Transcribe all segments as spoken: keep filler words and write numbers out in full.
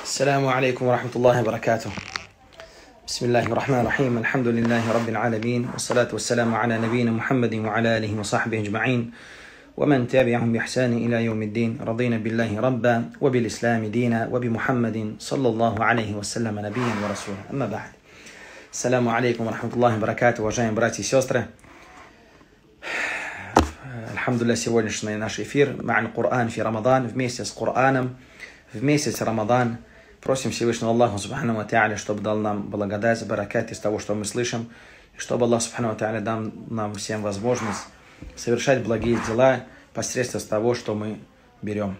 السلام عليكم ورحمة الله وبركاته. بسم الله الرحمن الرحيم. الحمد لله رب العالمين، والصلاة والسلام على نبينا محمد وعلى آله وصحبه أجمعين ومن تابعهم بإحسان إلى يوم الدين. رضينا بالله ربا وبالإسلام دينا وبمحمد صلى الله عليه وسلم نبيا ورسولا. أما بعد. السلام عليكم ورحمة الله وبركاته. Уважаемые братья и сестры, Альхамдулилля, сегодняшний наш эфир «Ма'аль Кур'ан фи Рамадан», вместе с Кур'аном, в месяц Рамадан. Просим Всевышнего Аллаха Субхану ва Тааля, чтобы дал нам благодать, баракат из того, что мы слышим, и чтобы Аллах Субхану ва Тааля дал нам всем возможность совершать благие дела посредством того, что мы берем.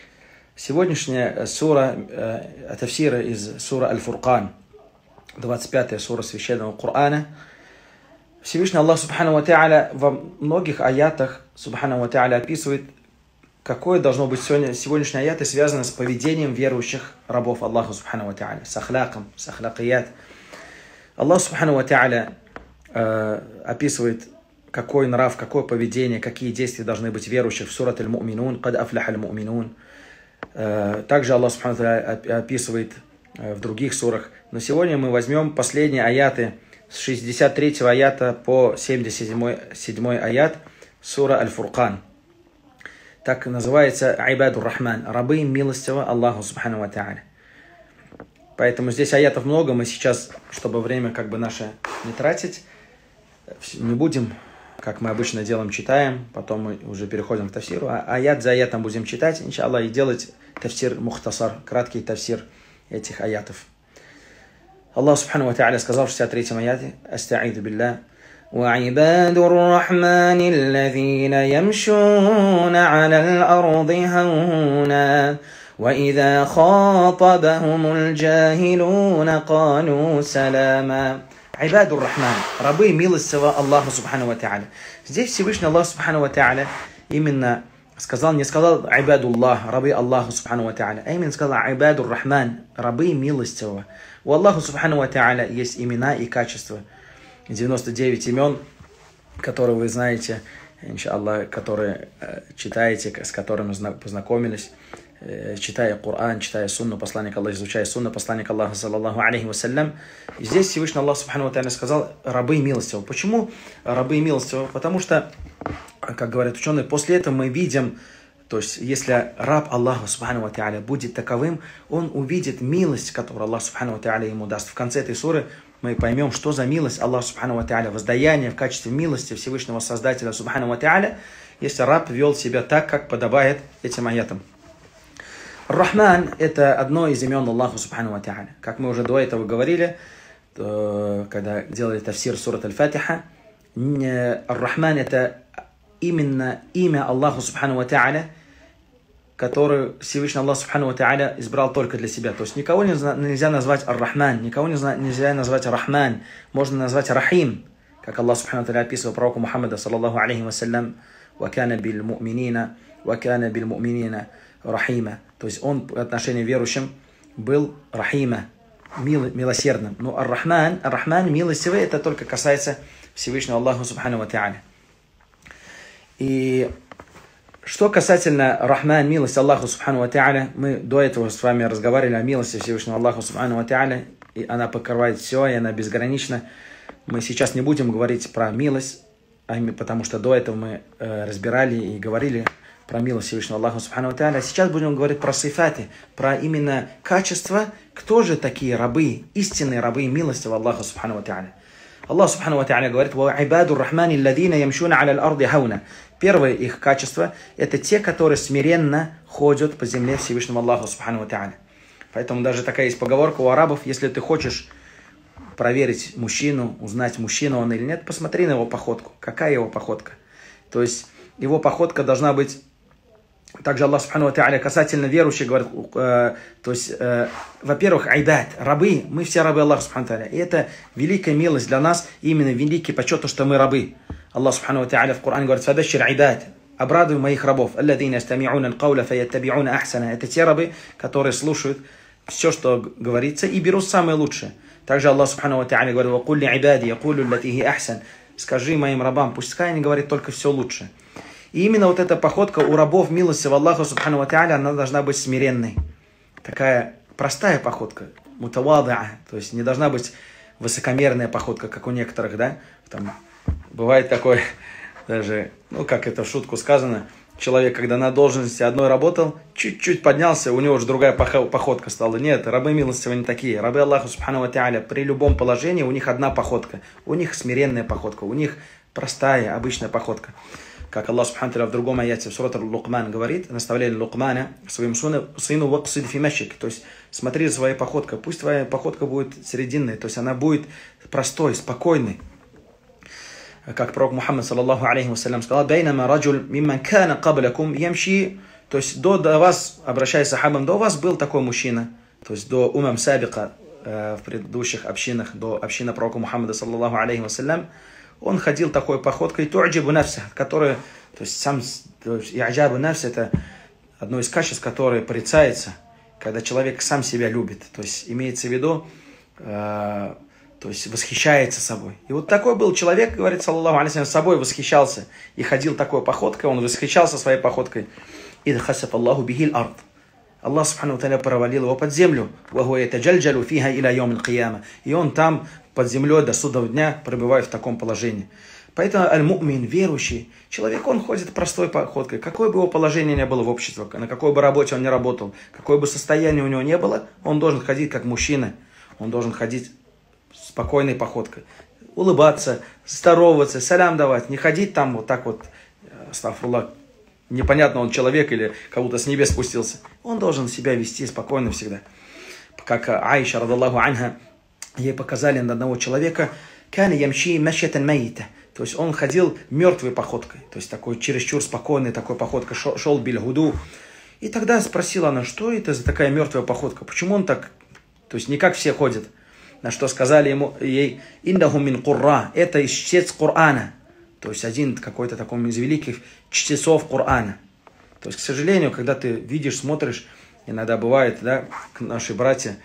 Сегодняшняя сура, э, тафсир из сура Аль-Фуркан, двадцать пятая сура Священного Корана. Всевышний Аллах Субхану ва Тааля во многих аятах Субхану ва Тааля описывает, какое должно быть сегодня, сегодняшние аяты связаны с поведением верующих рабов Аллаха Субхану ва Тааля, с ахлаком, с ахлакият. Аллах Субхану ва Тааля э, описывает, какой нрав, какое поведение, какие действия должны быть верующих в сурат Аль-Му'минун, «Кад афляха аль-Му'минун». Э, также Аллах Субхану ва Тааля описывает э, в других сурах. Но сегодня мы возьмем последние аяты с шестьдесят третьего аята по семьдесят седьмой аят сура Аль-Фуркан. Так называется «Айбадур Рахман», рабы милостивого Аллаху Субхану ва Тааля. Поэтому здесь аятов много, мы сейчас, чтобы время как бы наше не тратить, не будем, как мы обычно делаем, читаем, потом мы уже переходим к тафсиру, а аят за аятом будем читать, иншаллах, и делать тафсир мухтасар, краткий тафсир этих аятов. Аллах Субхану ва Тааля сказал в шестьдесят третьем аяте: «Аста'иду билля». وعباد الرحمن الذين يمشون على الأرض هونا وإذا خاطبهم الجاهلون قالوا سلاما. عباد الرحمن, рабы милостивого Аллаха Субхану ва Тааля. Здесь Всевышний Аллах Субхану ва Тааля именно сказал, не сказал «Айбадуллах», рабы Аллаха Субхану ва Тааля, а именно сказал «Айбадур Рахман», рабы милостивого. У Аллаха Субхану ва Тааля есть имена и качества. девяносто девять имен, которые вы знаете, иншаллах, которые э, читаете, с которыми познакомились, э, читая Коран, читая сунну посланника Аллаха, изучая сунну посланника Аллаха, саллаллаху алейхи вассалям. И здесь Всевышний Аллах Субхану ва Тааля сказал «рабы милостивого». Почему рабы милостивого? Потому что, как говорят ученые, после этого мы видим, то есть если раб Аллаха Субхану ва Тааля будет таковым, он увидит милость, которую Аллах Субхану ва Тааля ему даст. В конце этой суры мы поймем, что за милость Аллаха Субхану ва Тааля, воздаяние в качестве милости Всевышнего Создателя Субхану ва Тааля, если раб вел себя так, как подобает этим аятам. Рахман – это одно из имен Аллаха Субхану ва Тааля. Как мы уже до этого говорили, когда делали тафсир сурат Аль-Фатиха, Ар-Рахман – это именно имя Аллаха Субхану ва Тааля, который Всевышний Аллах Субхану ва Тааля избрал только для себя. То есть никого нельзя назвать Ар-Рахман, никого нельзя назвать Рахман, можно назвать Рахим, как Аллах Субхану ва Тааля описывал пророку Мухаммада, саллаллаху алейхи вассалям, «Вакана биль му'минина, вакана биль му'минина рахима». То есть он по отношению к верующим был Рахима, мил, милосердным. Но Ар-Рахман, Ар-Рахман, милостивый, это только касается Всевышнего Аллаха Субхану ва Тааля. И что касательно Рахман, милость Аллаху Субхану ва Тааля, мы до этого с вами разговаривали о милости Всевышнего Аллаха Субхану ва Тааля, и она покрывает все, и она безгранична. Мы сейчас не будем говорить про милость, потому что до этого мы э, разбирали и говорили про милость Всевышнего Аллаха Субхану ва Тааля. Сейчас будем говорить про сифаты, про именно качество, кто же такие рабы, истинные рабы милости Аллаха Субхану ва Тааля. Аллах Субхану ва Тааля говорит: «Ва айбаду рахмани алладина ямшуна аля аль-арди хауна». Первое их качество – это те, которые смиренно ходят по земле Всевышнему Аллаху Субхану ва Тааля. Поэтому даже такая есть поговорка у арабов: если ты хочешь проверить мужчину, узнать, мужчина он или нет, посмотри на его походку. Какая его походка? То есть его походка должна быть... Также Аллах Субхану ва Тааля касательно верующих говорит, э, то есть, э, во-первых, айбад, рабы, мы все рабы Аллаха Субхану ва Тааля. И это великая милость для нас, именно великий почет, то, что мы рабы. Аллах Субхану ва Тааля в Коране говорит: «Фабашшир айбад», обрадуй моих рабов, алладина ястами'уна аль-кауля фаяттаби'уна ахсана. Это те рабы, которые слушают все, что говорится, и берут самое лучшее. Также Аллах Субхану ва Тааля говорит: «Ва кулли айбади якулю аллати хи ахсан». Скажи моим рабам, пускай они говорят только все лучше. И именно вот эта походка у рабов милости в Аллаха Субхану ва Тааля, она должна быть смиренной. Такая простая походка, мутавадиа, то есть не должна быть высокомерная походка, как у некоторых, да, там бывает такое, даже, ну, как это в шутку сказано, человек, когда на должности одной работал, чуть-чуть поднялся, у него уже другая походка стала. Нет, рабы милостивые не такие. Рабы Аллаха Субхану ва Тааля при любом положении у них одна походка. У них смиренная походка, у них простая, обычная походка. Как Аллах Субхану ва Тааля в другом аяте, в суре Лукман говорит, наставляли Лукмана своему сыну, сыну ваксид фи машик, то есть смотри за своей походкой, пусть твоя походка будет срединной, то есть она будет простой, спокойной. Как пророк Мухаммад, саллаллаху алейхи вассалям, сказал, «Байнама раджуль мимман кана каблякум ямши», то есть до, до вас, обращаясь к сахабам, до вас был такой мужчина, то есть до умам сабика э, в предыдущих общинах, до общины пророка Мухаммада, саллаллаху алейхи вассалям, он ходил такой походкой, ту'джибу нафса, которая, то есть сам, то есть, и'джабу нафс, это одно из качеств, которое порицается, когда человек сам себя любит, то есть имеется в виду, э, то есть восхищается собой. И вот такой был человек, говорит, саллаллаху алейхи, собой восхищался и ходил такой походкой, он восхищался своей походкой. «Идh хасаф Аллаху бихил ард». Аллах Субхану ва Тааля провалил его под землю. «Вахуа ятаджальджалу фиха иля йом аль-кияма». И он там под землей до судного дня пребывает в таком положении. Поэтому аль-му'мин, верующий человек, он ходит простой походкой. Какое бы его положение ни было в обществе, на какой бы работе он ни работал, какое бы состояние у него ни было, он должен ходить как мужчина. Он должен ходить спокойной походкой. Улыбаться, здороваться, салям давать. Не ходить там вот так вот, астагфируллах, непонятно, он человек или как-то с небес спустился. Он должен себя вести спокойно всегда. Как Аиша, радаллаху анха, ей показали на одного человека, кана ямши машьятан майита. То есть он ходил мертвой походкой. То есть такой чересчур спокойной такой походкой. Шел биль-гуду. И тогда спросила она, что это за такая мертвая походка? Почему он так, то есть не как все ходят? На что сказали ему, ей, «Иннаху мин Курра», это чтец Корана. То есть один какой-то такой из великих чтецов Корана. То есть, к сожалению, когда ты видишь, смотришь, иногда бывает, да, наши братья,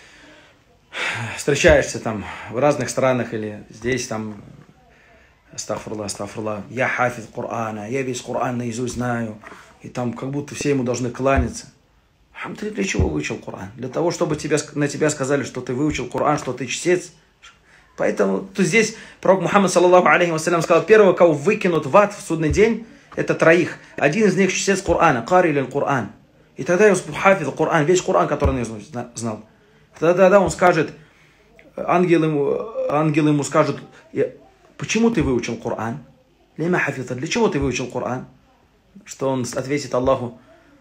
встречаешься там в разных странах или здесь там, астагфируллах, астагфируллах, я хафиз Корана, я весь Коран наизусть знаю, и там как будто все ему должны кланяться. Ты для чего выучил Коран? Для того, чтобы тебя, на тебя сказали, что ты выучил Коран, что ты чтец. Поэтому то здесь пророк Мухаммад, саллаллаху алейхи вассалям, сказал, первого, кого выкинут в ад в судный день, это троих. Один из них чтец Корана, кари или Коран. И тогда я хафиз Коран, весь Коран, который он знал. Тогда он скажет, ангел ему, ангел ему скажут, почему ты выучил Коран? Лима хафиза, для чего ты выучил Коран? Что он ответит Аллаху,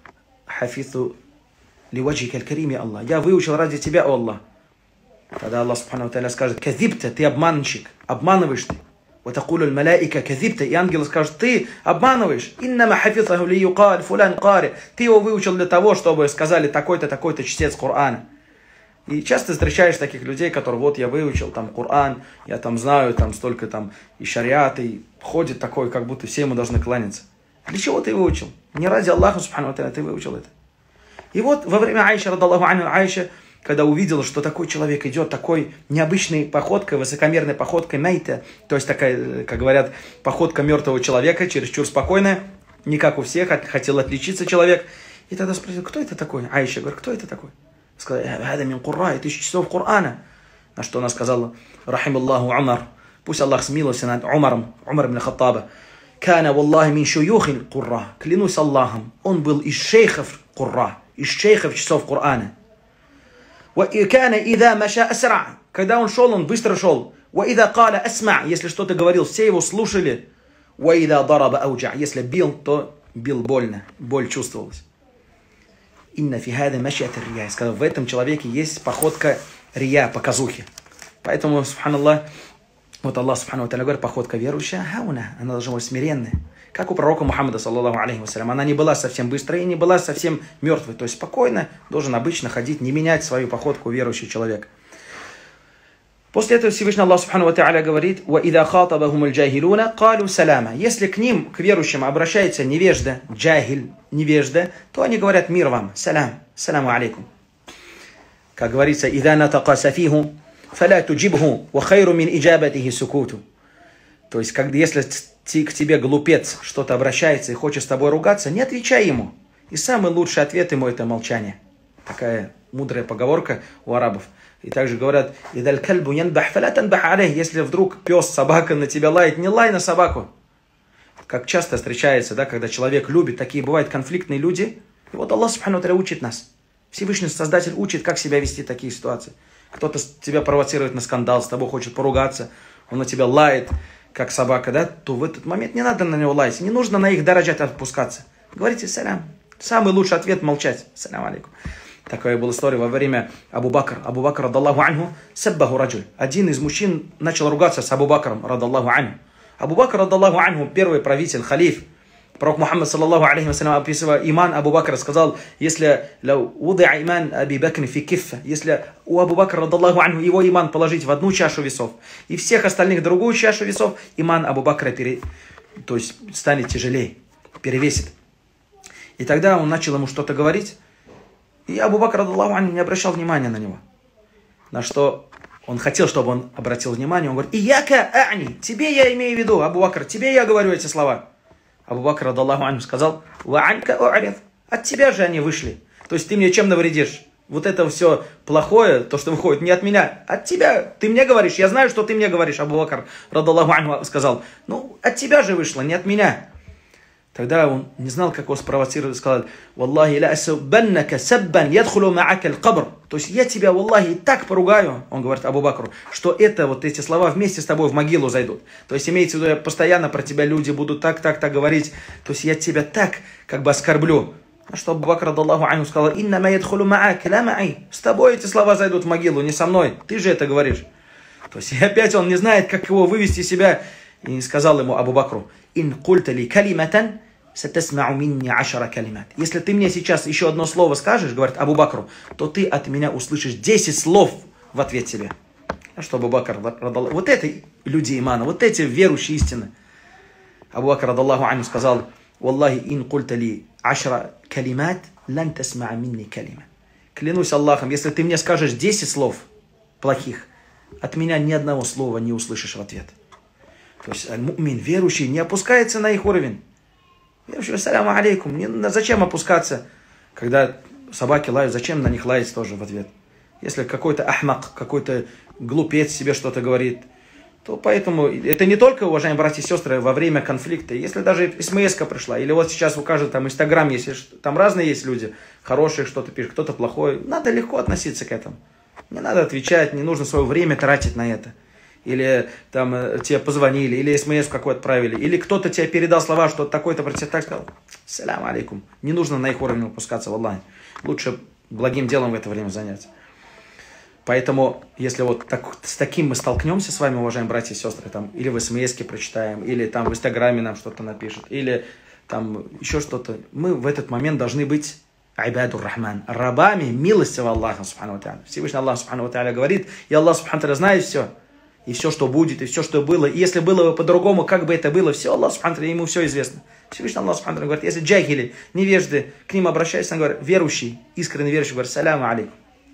хафизу ливаджика аль-карими, Аллах. Я выучил ради тебя, о Аллах. Тогда Аллах Субхану ва Тааля скажет, казибта, ты обманщик, обманываешь ты. وتقول الملائكة كذبت, и ангелы скажут, ты обманываешь. إنما حفظه ليقال فلان قارئ. Ты его выучил для того, чтобы сказали такой-то, такой-то чтец Корана. И часто встречаешь таких людей, которые, вот я выучил там Коран, я там знаю там столько там и шариат, и ходит такой, как будто все ему должны кланяться. Для чего ты выучил? Не ради Аллаха Субхану ва Тааля ты выучил это. И вот во время Аиши, радаллаху анха, Аиша, когда увидела, что такой человек идет такой необычной походкой, высокомерной походкой мейта, то есть такая, как говорят, походка мертвого человека, чересчур спокойная, не как у всех, хотел отличиться человек. И тогда спросил, кто это такой? Аиша говорит, кто это такой? Сказал, «Хада мин Курра, это часов Корана». На что она сказала, «Рахималлаху Умар», пусть Аллах смилуется над Умаром, Умар ибн Хаттаба, «Кана валлахи мин шуюхин Курра», клянусь Аллахом, он был из шейхов Курра, из шейхов часов Корана. وَإِكَانَ إِذَا مَشَى أَسْرَعَ, когда он шел, он быстро шел. وَإِذَا قَالَ أَسْمَعَ, если что-то говорил, все его слушали. وَإِذَا ضَرَبَ أَوْجَعَ, если бил, то бил больно, боль чувствовалась. «Инна фи хада машьят ар-рия», сказал, в этом человеке есть походка рия, показухи. Поэтому, субханаллах, вот Аллах Субхану ва Тааля говорит, походка верующая, хауна, она должна быть смиренная. Как у пророка Мухаммада, саллаллаху алейхи вассалям, она не была совсем быстрой и не была совсем мертвой. То есть спокойно должен обычно ходить, не менять свою походку верующий человек. После этого Всевышний Аллах Субхану ва Тааля говорит, وَإِذَا خَاطَبَهُمُ الْجَاهِلُونَ قَالُوا سَلَامًا, если к ним, к верующим, обращается невежда, джахиль, невежда, то они говорят мир вам, салам, саламу алейкум. Как говорится, إِذَا نَتَقَ سَفِيهُ فَلَا تُجِبْهُ وَخَيْرُ مِنْ إِجَابَتِهِ سُكُوتُ. То есть, как, если к тебе глупец что-то обращается и хочет с тобой ругаться, не отвечай ему. И самый лучший ответ ему это молчание. Такая мудрая поговорка у арабов. И также говорят, если вдруг пес, собака на тебя лает, не лай на собаку. Как часто встречается, да, когда человек любит, такие бывают конфликтные люди. И вот Аллах Субхану ва Тааля учит нас. Всевышний Создатель учит, как себя вести в такие ситуации. Кто-то тебя провоцирует на скандал, с тобой хочет поругаться, он на тебя лает, как собака, да, то в этот момент не надо на него лаять, не нужно на их дараджат отпускаться. Говорите салям. Самый лучший ответ — молчать. Салям алейкум. Такая была история во время Абу Бакр. Абу Бакр, радаллаху анху, саббаху раджуль. Один из мужчин начал ругаться с Абу Бакром, радаллаху анху. Абу Бакр, радаллаху анху, первый правитель, халиф. Пророк Мухаммад, саллаллаху алейхи вассалям, описывая иман Абу Бакра, сказал, если иман Аби Бакр фи киффа, если у Абу Бакра, радаллаху анху, его иман положить в одну чашу весов, и всех остальных в другую чашу весов, иман Абу Бакра пере... то есть станет тяжелее, перевесит. И тогда он начал ему что-то говорить, и Абу Бакр, радаллаху анху, не обращал внимания на него. На что он хотел, чтобы он обратил внимание, он говорит, «Ияка а'ни», тебе я имею в виду, Абу Бакр, тебе я говорю эти слова. Абу Бакр, радаллаху анху, сказал, «Ва анка у'рид», от тебя же они вышли. То есть ты мне чем навредишь? Вот это все плохое, то, что выходит, не от меня, от тебя. Ты мне говоришь, я знаю, что ты мне говоришь, Абу Бакр, радаллаху анху, сказал, ну, от тебя же вышло, не от меня. Тогда он не знал, как его спровоцировать, сказал, «Валлахи ла асубаннака саббан ядхулу ма'ака аль-кабр». То есть я тебя, валлахи, так поругаю, он говорит Абу Бакру, что это, вот эти слова вместе с тобой в могилу зайдут. То есть имеется в виду, постоянно про тебя люди будут так, так, так говорить. То есть я тебя так, как бы оскорблю. А что Абу Бакр, радаллаху анху, сказал, «Иннама ядхулу ма'ака ла ма'и». С тобой эти слова зайдут в могилу, не со мной. Ты же это говоришь. То есть и опять он не знает, как его вывести из себя. И сказал ему Абу Бакру, «Ин культа ли калиматан, сатасмау минни ашара калимат». Если ты мне сейчас еще одно слово скажешь, говорит Абу Бакру, то ты от меня услышишь десять слов в ответ тебе. А что Абу Бакр, радаллаху, вот это люди имана, вот эти верующие истины. Абу Бакр, радаллаху анху, сказал, «Валлахи ин культа ли ашара калимат, лан тасмаа минни калима». Клянусь Аллахом, если ты мне скажешь десять слов плохих, от меня ни одного слова не услышишь в ответ. То есть аль-му'мин, верующий, не опускается на их уровень. Верующий, ассаляму алейкум, не, зачем опускаться, когда собаки лают, зачем на них лаять тоже в ответ. Если какой-то ахмак, какой-то глупец себе что-то говорит, то поэтому это не только, уважаемые братья и сестры, во время конфликта. Если даже смс-ка пришла, или вот сейчас у каждого там инстаграм есть, там разные есть люди, хорошие что-то пишут, кто-то плохой, надо легко относиться к этому. Не надо отвечать, не нужно свое время тратить на это. Или там тебе позвонили, или смс какой отправили, или кто-то тебе передал слова, что такой-то про тебя так сказал. Салям алейкум. Не нужно на их уровень опускаться, валлахи. Лучше благим делом в это время заняться. Поэтому, если вот так, с таким мы столкнемся с вами, уважаемые братья и сестры, там, или в смс-ке прочитаем, или там в инстаграме нам что-то напишут, или там еще что-то, мы в этот момент должны быть айбадур рахман, рабами милостивого Аллаха, субхану ва тааля. Всевышний Аллах, субхану ва тааля, говорит, и Аллах, субхану ва тааля, знает все. И все, что будет, и все, что было. И если было бы по-другому, как бы это было, все, Аллах, субхану ва тааля, ему все известно. Всевышний Аллах, субхану ва тааля, говорит, если джахили, невежды, к ним обращайся, он говорит, верующий, искренне верующий, говорит, саляму алейкум.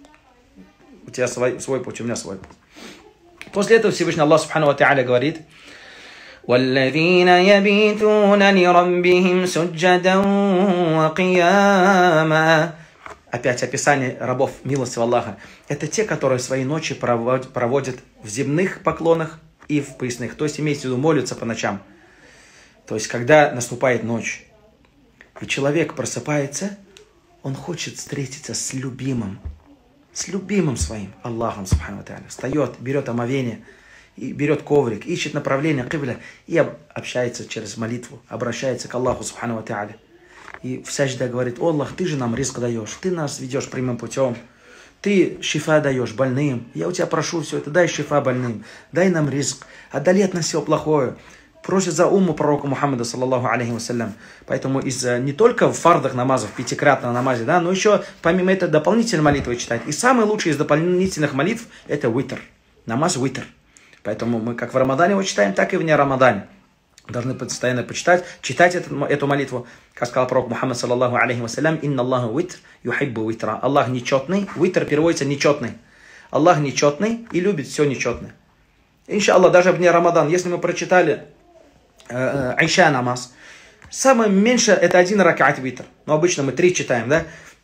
У тебя свой, свой путь, у меня свой путь. После этого Всевышний Аллах, субхану ва тааля, говорит, وَالَّذِينَ يَبِيتُونَ لِرَبِّهِمْ سُجَّدًا وَقِيَامًا. Опять описание рабов милостивого Аллаха. Это те, которые свои ночи проводят в земных поклонах и в поясных. То есть, имеется в виду, молятся по ночам. То есть, когда наступает ночь, и человек просыпается, он хочет встретиться с любимым, с любимым своим Аллахом, субхану ва тааля. Встает, берет омовение, и берет коврик, ищет направление кибля и общается через молитву, обращается к Аллаху, субхану ва тааля. И в сажда говорит, о Аллах, ты же нам ризк даешь, ты нас ведешь прямым путем, ты шифа даешь больным, я у тебя прошу все это, дай шифа больным, дай нам ризк, отдали от нас все плохое. Просит за умму пророка Мухаммада, саллаллаху алейхи вассалям. Поэтому из, не только в фардах намазов, пятикратном намазе, да, но еще помимо этого дополнительной молитвы читать. И самый лучший из дополнительных молитв это витр, намаз витр. Поэтому мы как в Рамадане его читаем, так и вне Рамадане. Должны постоянно почитать, читать эту, эту молитву. Как сказал пророк Мухаммад, саллаллаху алейхи вассалям, «Инна Аллаху витр, юхиббу витра». Аллах нечетный, витр переводится нечетный. Аллах нечетный и любит все нечетное. Иншаллах, даже вне Рамадан, если мы прочитали э, айша намаз, самое меньшее это один ракат витр. Но обычно мы три читаем, да?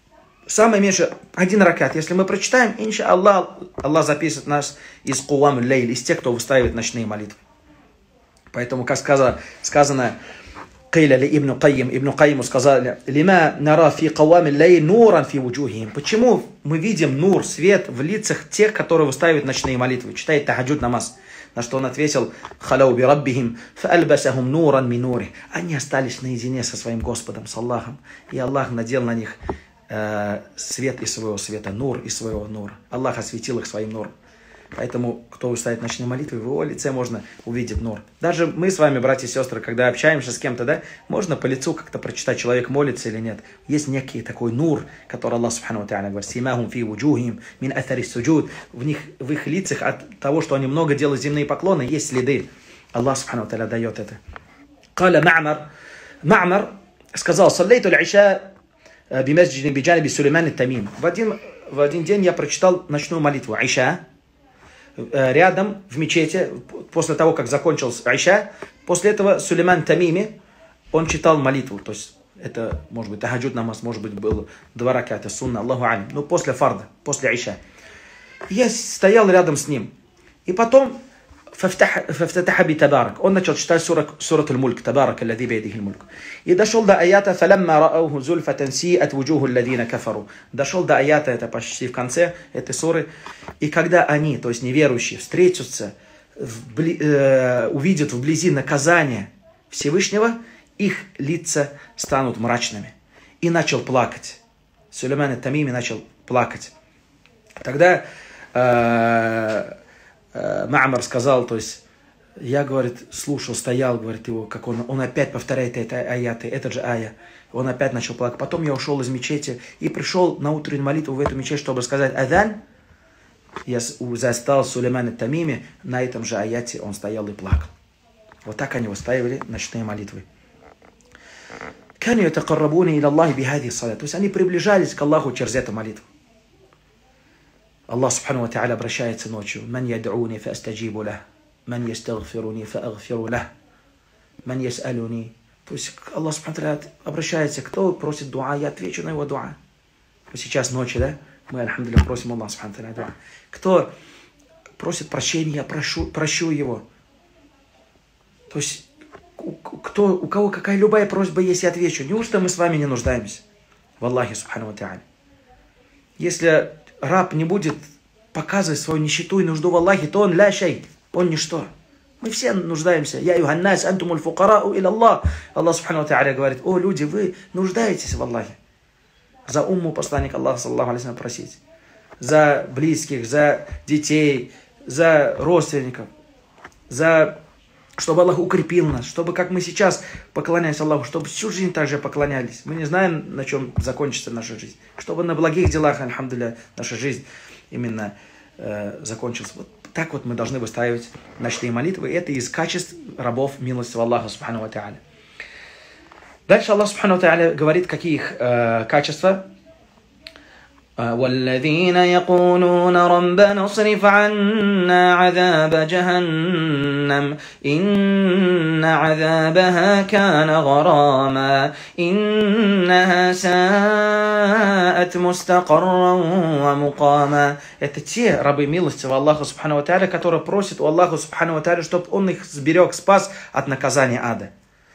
самое меньшее, один ракат. Если мы прочитаем, инша Аллах, Аллах записывает нас из куам лейль, из тех, кто выстаивает ночные молитвы. Поэтому, как сказано, сказано قيل لابن قيم, Ибн Каиму сказали, لما نرى في قوام الليل نورا في وجوههم. Почему мы видим нур, свет в лицах тех, которые выстаивают ночные молитвы, читает тахаджуд намаз? На что он ответил, خلوا بربهم فألبسهم نورا من نوره. Они остались наедине со своим Господом, с Аллахом, и Аллах надел на них э, свет из своего света, нур из своего нура. Аллах осветил их своим нуром. Поэтому, кто выстаивает ночные молитвы, в его лице можно увидеть нур. Даже мы с вами, братья и сестры, когда общаемся с кем-то, да, можно по лицу как-то прочитать, человек молится или нет. Есть некий такой нур, который Аллах Субхану ва Тааля говорит, «Симахум фи вуджухим мин атари суджуд». В них, в их лицах от того, что они много делают земные поклоны, есть следы. Аллах Субхану ва Тааля дает это. Каля Ма'мар. Ма'мар сказал, «Саллейту аль-иша бимасджидин биджаниби Сулейман ат-Тамим». В один, в один день я прочитал ночную молитву, иша, рядом в мечети, после того, как закончился Айша, после этого Сулейман Тамими, он читал молитву, то есть это, может быть, тахаджуд намаз, может быть, было два раката, сунна, Аллаху алим, но после фарда, после Айша. Я стоял рядом с ним, и потом فافتتح بتبارك. Он начал читать сурат аль-Мульк, табарак аллади бейдихи аль-Мульк. И дошел до аята فَلَمَّا رَأَوْهُ زُلْفَةً سِيئَتْ وُجُوهُ الَّذِينَ كَفَرُوا. Дошел до аята, это почти в конце этой суры. И когда они, то есть неверующие, встретятся, вбли, э, увидят вблизи наказание Всевышнего, их лица станут мрачными. И начал плакать. Сулейман ат-Тамими начал плакать. Тогда э, Ма'мар сказал, то есть, я, говорит, слушал, стоял, говорит, его, как он, он опять повторяет это аяты, этот же ая. Он опять начал плакать. Потом я ушел из мечети и пришел на утреннюю молитву в эту мечеть, чтобы сказать адан. Я застал Сулеймана ат-Тамими, на этом же аяте он стоял и плакал. Вот так они выстаивали ночные молитвы. То есть они приближались к Аллаху через эту молитву. Аллах Субхану ва Тааля обращается ночью. «Ман яд'уни фа астаджибу лах, ман ястагфируни фа агфиру лах, ман яс'алуни». То есть Аллах Субхану ва Тааля обращается, кто просит дуа, я отвечу на его дуа. Сейчас ночи, да? Мы, альхамдулилля, просим Аллаха Субхану ва Тааля дуа. Кто просит прощения, я прошу, прощу его. То есть кто, у кого какая любая просьба есть, я отвечу. Неужто мы с вами не нуждаемся в Аллахе Субхану ва Тааля? Если раб не будет показывать свою нищету и нужду в Аллахе, то он ля шей, он ничто. Мы все нуждаемся. Я юханнас антумуль фукарау иля Аллах. Аллах Субхану ва Тааля говорит, о люди, вы нуждаетесь в Аллахе. За умму посланника Аллаха саллаху алейхи ва саллям просить. За близких, за детей, за родственников, за чтобы Аллах укрепил нас, чтобы, как мы сейчас поклоняемся Аллаху, чтобы всю жизнь также поклонялись. Мы не знаем, на чем закончится наша жизнь. Чтобы на благих делах, альхамдулилля, наша жизнь именно э, закончилась. Вот так вот мы должны выстраивать ночные молитвы. И это из качеств рабов милости Аллаха Субхану ва Тааля. Дальше Аллах Субхану ва Тааля говорит, какие их э, качества. والذين يقولون ربنا اصرف عنا عذاب جهنم إن عذابها كان غراما إنها ساءت مستقرا ومقاما. Это те рабы милости Аллаха Субхану ва Тааля, которые просят у Аллаха Субхану ва Тааля, чтобы Он их сберег, спас от наказания ада.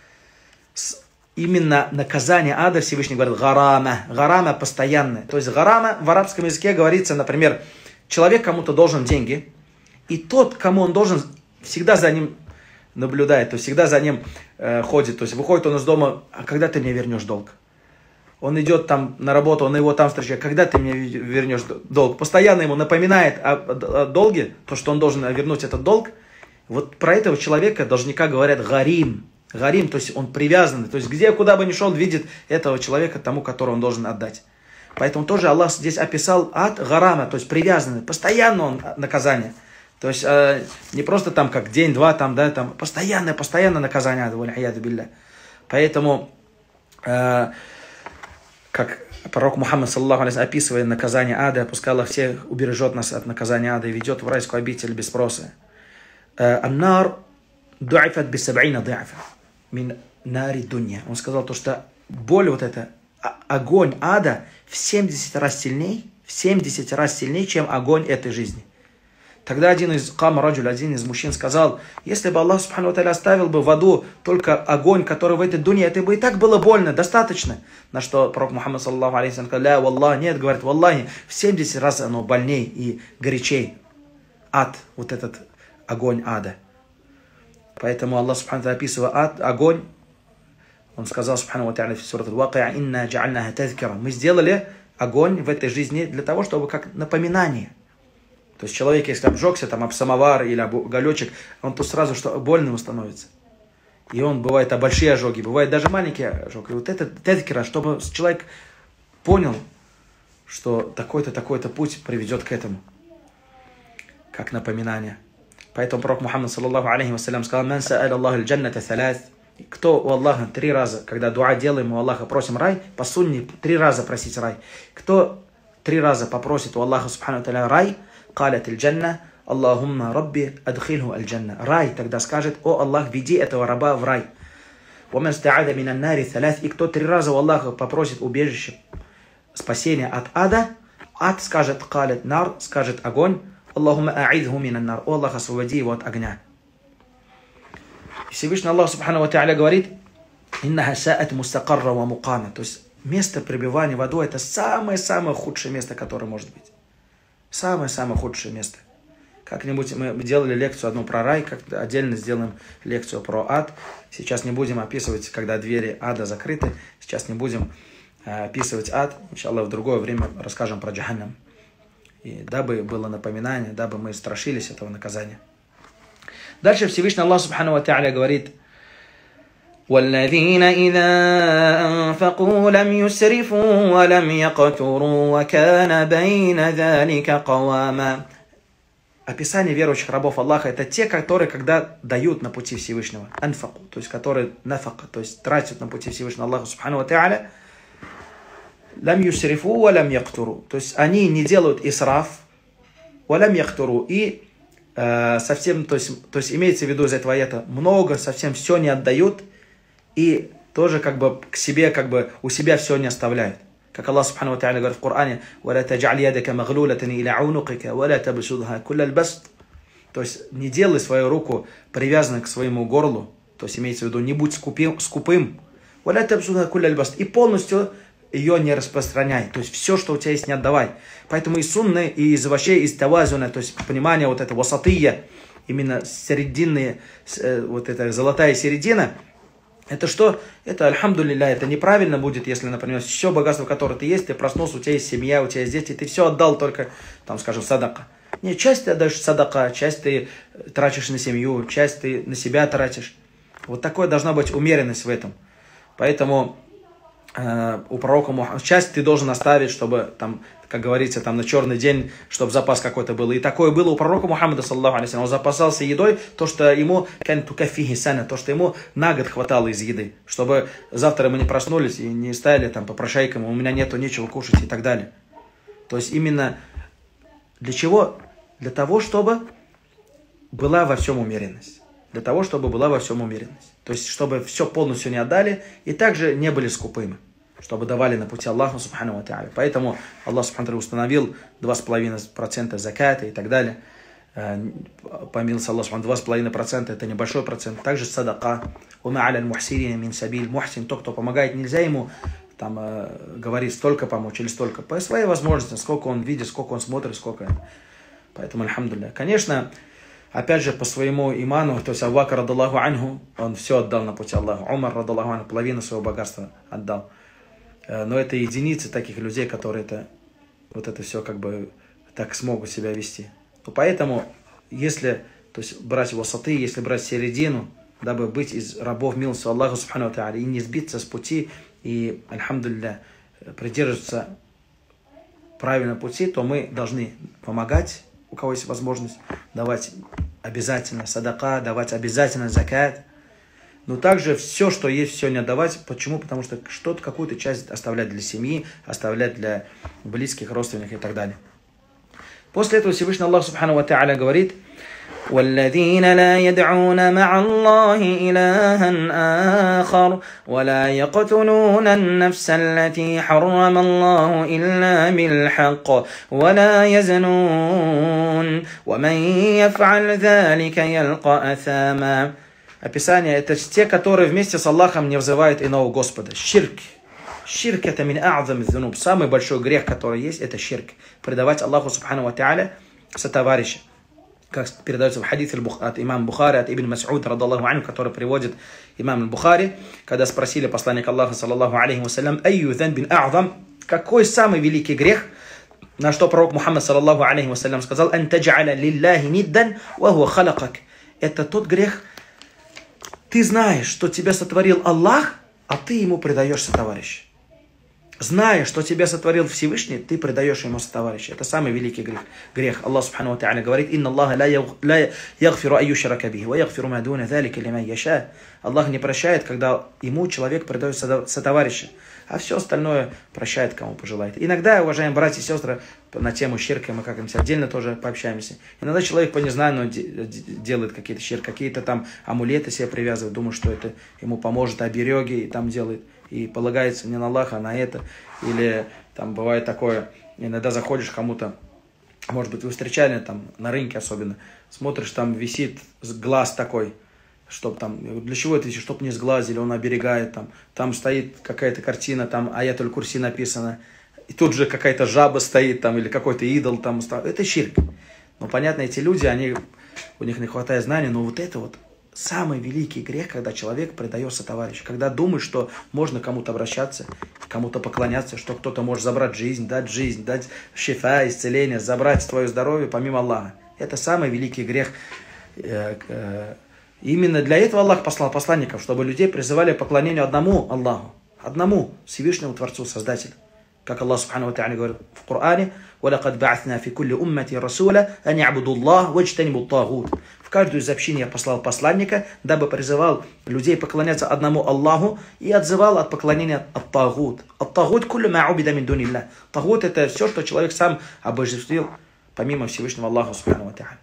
Именно наказание ада Всевышний говорит гарама. Гарама постоянное. То есть гарама в арабском языке говорится, например, человек кому-то должен деньги, и тот, кому он должен, всегда за ним наблюдает, то есть всегда за ним э, ходит. То есть выходит он из дома, а когда ты мне вернешь долг? Он идет там на работу, он его там встречает, когда ты мне вернешь долг? Постоянно ему напоминает о, о долге, то, что он должен вернуть этот долг. Вот про этого человека должника говорят гарим. Гарим, то есть он привязанный, то есть где, куда бы ни шел, видит этого человека тому, которого он должен отдать. Поэтому тоже Аллах здесь описал ад гарама, то есть привязанный, постоянно он наказание. То есть э, не просто там как день-два, там, да, там постоянное, постоянное наказание ада, валь-хаяду билля. Поэтому, э, как пророк Мухаммад, саллаллаху алейхи, описывая наказание ада, пускай Аллах всех убережет нас от наказания ада и ведет в райскую обитель без спроса. Аннар ду'ифат бисаб'ина ду'ифа. Мин нари дунья. Он сказал то, что боль вот эта огонь ада в семьдесят раз сильнее, в семьдесят раз сильнее, чем огонь этой жизни. Тогда один из кам раджуль, один из мужчин сказал: если бы Аллах субхану ва тааля оставил бы в аду только огонь, который в этой дуне, это бы и так было больно, достаточно. На что пророк Мухаммад саллаллаху алейхи сказал: ля валлах, нет, говорит, валлахи, в семьдесят раз оно больней и горячей. Ад, вот этот огонь ада. Поэтому Аллах субхану ва тааля, описывая ад, огонь, Он сказал субхану ва тааля в суре Аль-Вакиа: инна джа'альнаха тазкира. Мы сделали огонь в этой жизни для того, чтобы как напоминание. То есть человек, если обжегся там об самовар или об уголечек, он то сразу что больно ему становится. И он бывает а большие ожоги, бывает даже маленькие ожоги. И вот это тезкира, чтобы человек понял, что такой-то, такой-то путь приведет к этому. Как напоминание. Поэтому пророк Мухаммад саллаллаху алейхи вассалям сказал: «Ман са'аля Аллаху аль-джанната саляс». Кто у Аллаха три раза, когда дуа делаем, у Аллаха просим рай, по сунне три раза просить рай. Кто три раза попросит у Аллаха субхану ва тааля рай, قالت الجنة اللهم ربي أدخله الجنة. Рай тогда скажет: о Аллах, веди этого раба в рай. ومن استعاذ من النار ثلاث. И кто три раза у Аллаха попросит убежище, спасения от ада, ад скажет: قالت нар, скажет огонь: اللهم أعيذه من النار. О Аллах, освободи его от огня. Всевышний Аллах субхану ва тааля говорит: إنها ساءت مستقرا ومقاما. То есть место пребывания в аду — это самое-самое худшее место, которое может быть. Самое-самое худшее место. Как-нибудь мы делали лекцию одну про рай, как отдельно сделаем лекцию про ад. Сейчас не будем описывать, когда двери ада закрыты. Сейчас не будем описывать ад. Иншаллах, в другое время расскажем про джаханнам. И дабы было напоминание, дабы мы страшились этого наказания. Дальше Всевышний Аллах субхану ва тааля говорит: والذين إذا أنفقوا لم يسرفوا ولم يقتروا وكان بين ذلك قواما. Описание верующих рабов Аллаха — это те, которые, когда дают на пути Всевышнего, анфаку, то есть которые нафака, то есть тратят на пути Всевышнего Аллаха субхану ва тааля, лам юсрифу ва лам яктуру, то есть они не делают исраф, ва лам яктуру, и э, совсем, то есть, то есть имеется в виду из этого аята, много, совсем все не отдают, и тоже как бы к себе, как бы у себя все не оставляют. Как Аллах субхану ва тааля говорит в Коране: وَلَا تَجْعَلْ يَدَكَ مَغْلُولَةً إِلَى عُنُقِكَ وَلَا تَبْسُطْهَا كُلَّ الْبَسْطِ. То есть не делай свою руку привязанной к своему горлу, то есть имеется в виду, не будь скупим, скупым, وَلَا تَبْسُطْهَا كُلَّ الْبَسْطِ, и полностью ее не распространяй, то есть все, что у тебя есть, не отдавай. Поэтому из сунны, и из вообще из тавазуна, то есть понимание вот этого васатия, именно серединные, вот эта золотая середина, это что? Это, альхамдулилля, это неправильно будет, если, например, все богатство, которое ты есть, ты проснулся, у тебя есть семья, у тебя есть дети, ты все отдал только, там, скажем, садака. Не, часть ты отдаешь садака, часть ты тратишь на семью, часть ты на себя тратишь. Вот такое должна быть умеренность в этом. Поэтому э, у пророка Мухаммада часть ты должен оставить, чтобы, там, как говорится, там, на черный день, чтобы запас какой-то был. И такое было у пророка Мухаммада, саллаллаху алейхи. Он запасался едой, то, что ему то, что ему на год хватало из еды, чтобы завтра мы не проснулись и не стояли там по прошайкам, у меня нету нечего кушать и так далее. То есть именно для чего? Для того, чтобы была во всем умеренность. Для того, чтобы была во всем умеренность. То есть, чтобы все полностью не отдали и также не были скупыми, чтобы давали на пути Аллаха субхану ва тааля. Поэтому Аллах субхану ва тааля установил два с половиной процента заката и так далее. Помиловался Аллах субхану ва тааля, два с половиной процента это небольшой процент. Также садака. Ума аля мухсирина мин сабиль. Мухсин, тот, кто помогает, нельзя ему там говорить столько помочь или столько. По своей возможности, сколько он видит, сколько он смотрит, сколько. Поэтому, альхамдулилля. Конечно, опять же, по своему иману, то есть Абу Бакр радаллаху анху, он все отдал на пути Аллаха. Умар радаллаху анху половину своего богатства отдал. Но это единицы таких людей, которые это, вот это все как бы так смогут себя вести. То поэтому, если, то есть брать васаты, если брать середину, дабы быть из рабов милости Аллаха субхану ва тааля и не сбиться с пути, и, альхамдулилля, придерживаться правильного пути, то мы должны помогать, у кого есть возможность, давать обязательно садака, давать обязательно закат. Но также все, что есть, все не отдавать. Почему? Потому что что-то, какую-то часть оставлять для семьи, оставлять для близких, родственников и так далее. После этого Всевышний Аллах субхану ва тааля говорит: والذين لا يدعون مع الله إلها آخر ولا يقتلون النفس التي حرم الله إلا بالحق ولا يزنون ومن يفعل ذلك يلقى أثاما. Описание — это те, которые вместе с Аллахом не взывают иного Господа. Ширк. Ширк — это мин а'зам ад-дунуб. Самый большой грех, который есть, это ширк. Предавать Аллаху субхану ва тааля сотоварища. Как передается в хадисе от имама Бухари, от Ибн Мас'уд, радаллаху анху, который приводит имам Бухари, когда спросили посланника Аллаха, саллаллаху алейхи вассалям, «Айю занбин а'зам», какой самый великий грех? На что пророк Мухаммад, саллаллаху алейхи вассалям, сказал, «Ан тадж'аля лилляхи ниддан ва хуа халакак». Это тот грех, ты знаешь, что тебя сотворил Аллах, а ты ему предаешь сотоварища. Зная, что тебя сотворил Всевышний, ты предаешь ему сотоварища. Это самый великий грех. Грех. Аллах субхану ва тааля говорит: «Инна Аллаха ла ягфиру ан юшрака бихи, ва ягфиру ма дуна залика лиман яша». Аллах не прощает, когда ему человек предает сотоварища, а все остальное прощает, кому пожелает. Иногда, уважаемые братья и сестры, на тему ширка мы как-нибудь отдельно тоже пообщаемся. Иногда человек по незнанию делает какие-то ширк, какие-то там амулеты себе привязывает, думает, что это ему поможет, обереги, и там делает. И полагается не на Аллаха, а на это. Или там бывает такое, иногда заходишь кому-то, может быть, вы встречали там на рынке особенно, смотришь, там висит глаз такой, чтобы там, для чего это, чтобы не сглазили, он оберегает, там, там стоит какая-то картина, там аятуль курси написано, и тут же какая-то жаба стоит там, или какой-то идол там, это ширк. Но понятно, эти люди, они, у них не хватает знаний, но вот это вот самый великий грех, когда человек предает сотоварища, когда думает, что можно кому-то обращаться, кому-то поклоняться, что кто-то может забрать жизнь, дать жизнь, дать шифа, исцеление, забрать твое здоровье помимо Аллаха. Это самый великий грех. Именно для этого Аллах послал посланников, чтобы людей призывали к поклонению одному Аллаху, одному Всевышнему Творцу, Создателю. Как Аллах субхану ва тааля говорит в Коране: «Валакад ба'аthna фи кулли уммати расуля ан я'буду Аллах ваджтанибу ат-тагут». В каждую из общин я послал посланника, дабы призывал людей поклоняться одному Аллаху и отзывал от поклонения ат-тагут. Ат-тагут куллю ма убида мин дуниллах. Тагут — это все, что человек сам обожествил помимо Всевышнего Аллаха субхану ва тааля.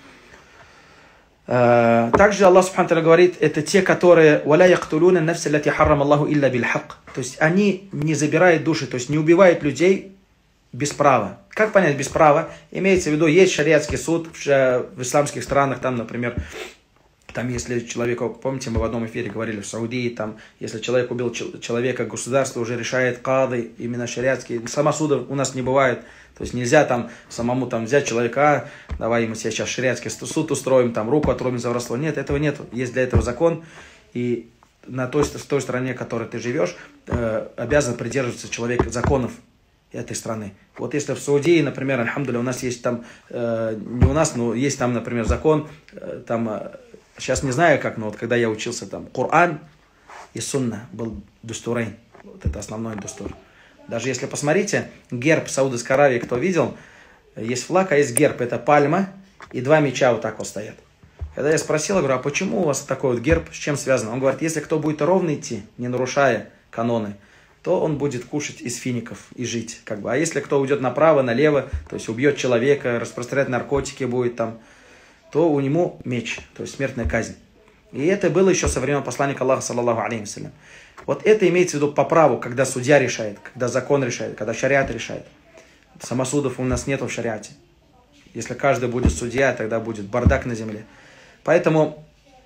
Также Аллах субхану ва тааля говорит, это те, которые «Валя яктулуна нафса лати харрам Аллаху илля биль хак». То есть они не забирают души, то есть не убивают людей без права. Как понять без права? Имеется в виду, есть шариатский суд в, в исламских странах, там, например, там, если человека, помните, мы в одном эфире говорили, в Саудии, там, если человек убил человека, государство уже решает кады, именно шариатские. Самосудов у нас не бывает. То есть нельзя там самому там взять человека, а, давай мы себе сейчас шариатский суд устроим, там руку отрубим за воровство. Нет, этого нет. Есть для этого закон. И на той, в той стране, в которой ты живешь, э, обязан придерживаться человек законов этой страны. Вот если в Саудии, например, альхамдулилля, у нас есть там, э, не у нас, но есть там, например, закон, э, там, э, сейчас не знаю как, но вот когда я учился, там, Коран и Сунна был дустурейн. Вот это основной дустур. Даже если посмотрите, герб Саудовской Аравии, кто видел, есть флаг, а есть герб, это пальма, и два меча вот так вот стоят. Когда я спросил, я говорю, а почему у вас такой вот герб, с чем связано? Он говорит, если кто будет ровно идти, не нарушая каноны, то он будет кушать из фиников и жить. Как бы. А если кто уйдет направо, налево, то есть убьет человека, распространять наркотики будет там, то у него меч, то есть смертная казнь. И это было еще со времен посланника Аллаха, саллаллаху алейхи вассалям. Вот это имеется в виду по праву, когда судья решает, когда закон решает, когда шариат решает. Самосудов у нас нет в шариате. Если каждый будет судья, тогда будет бардак на земле. Поэтому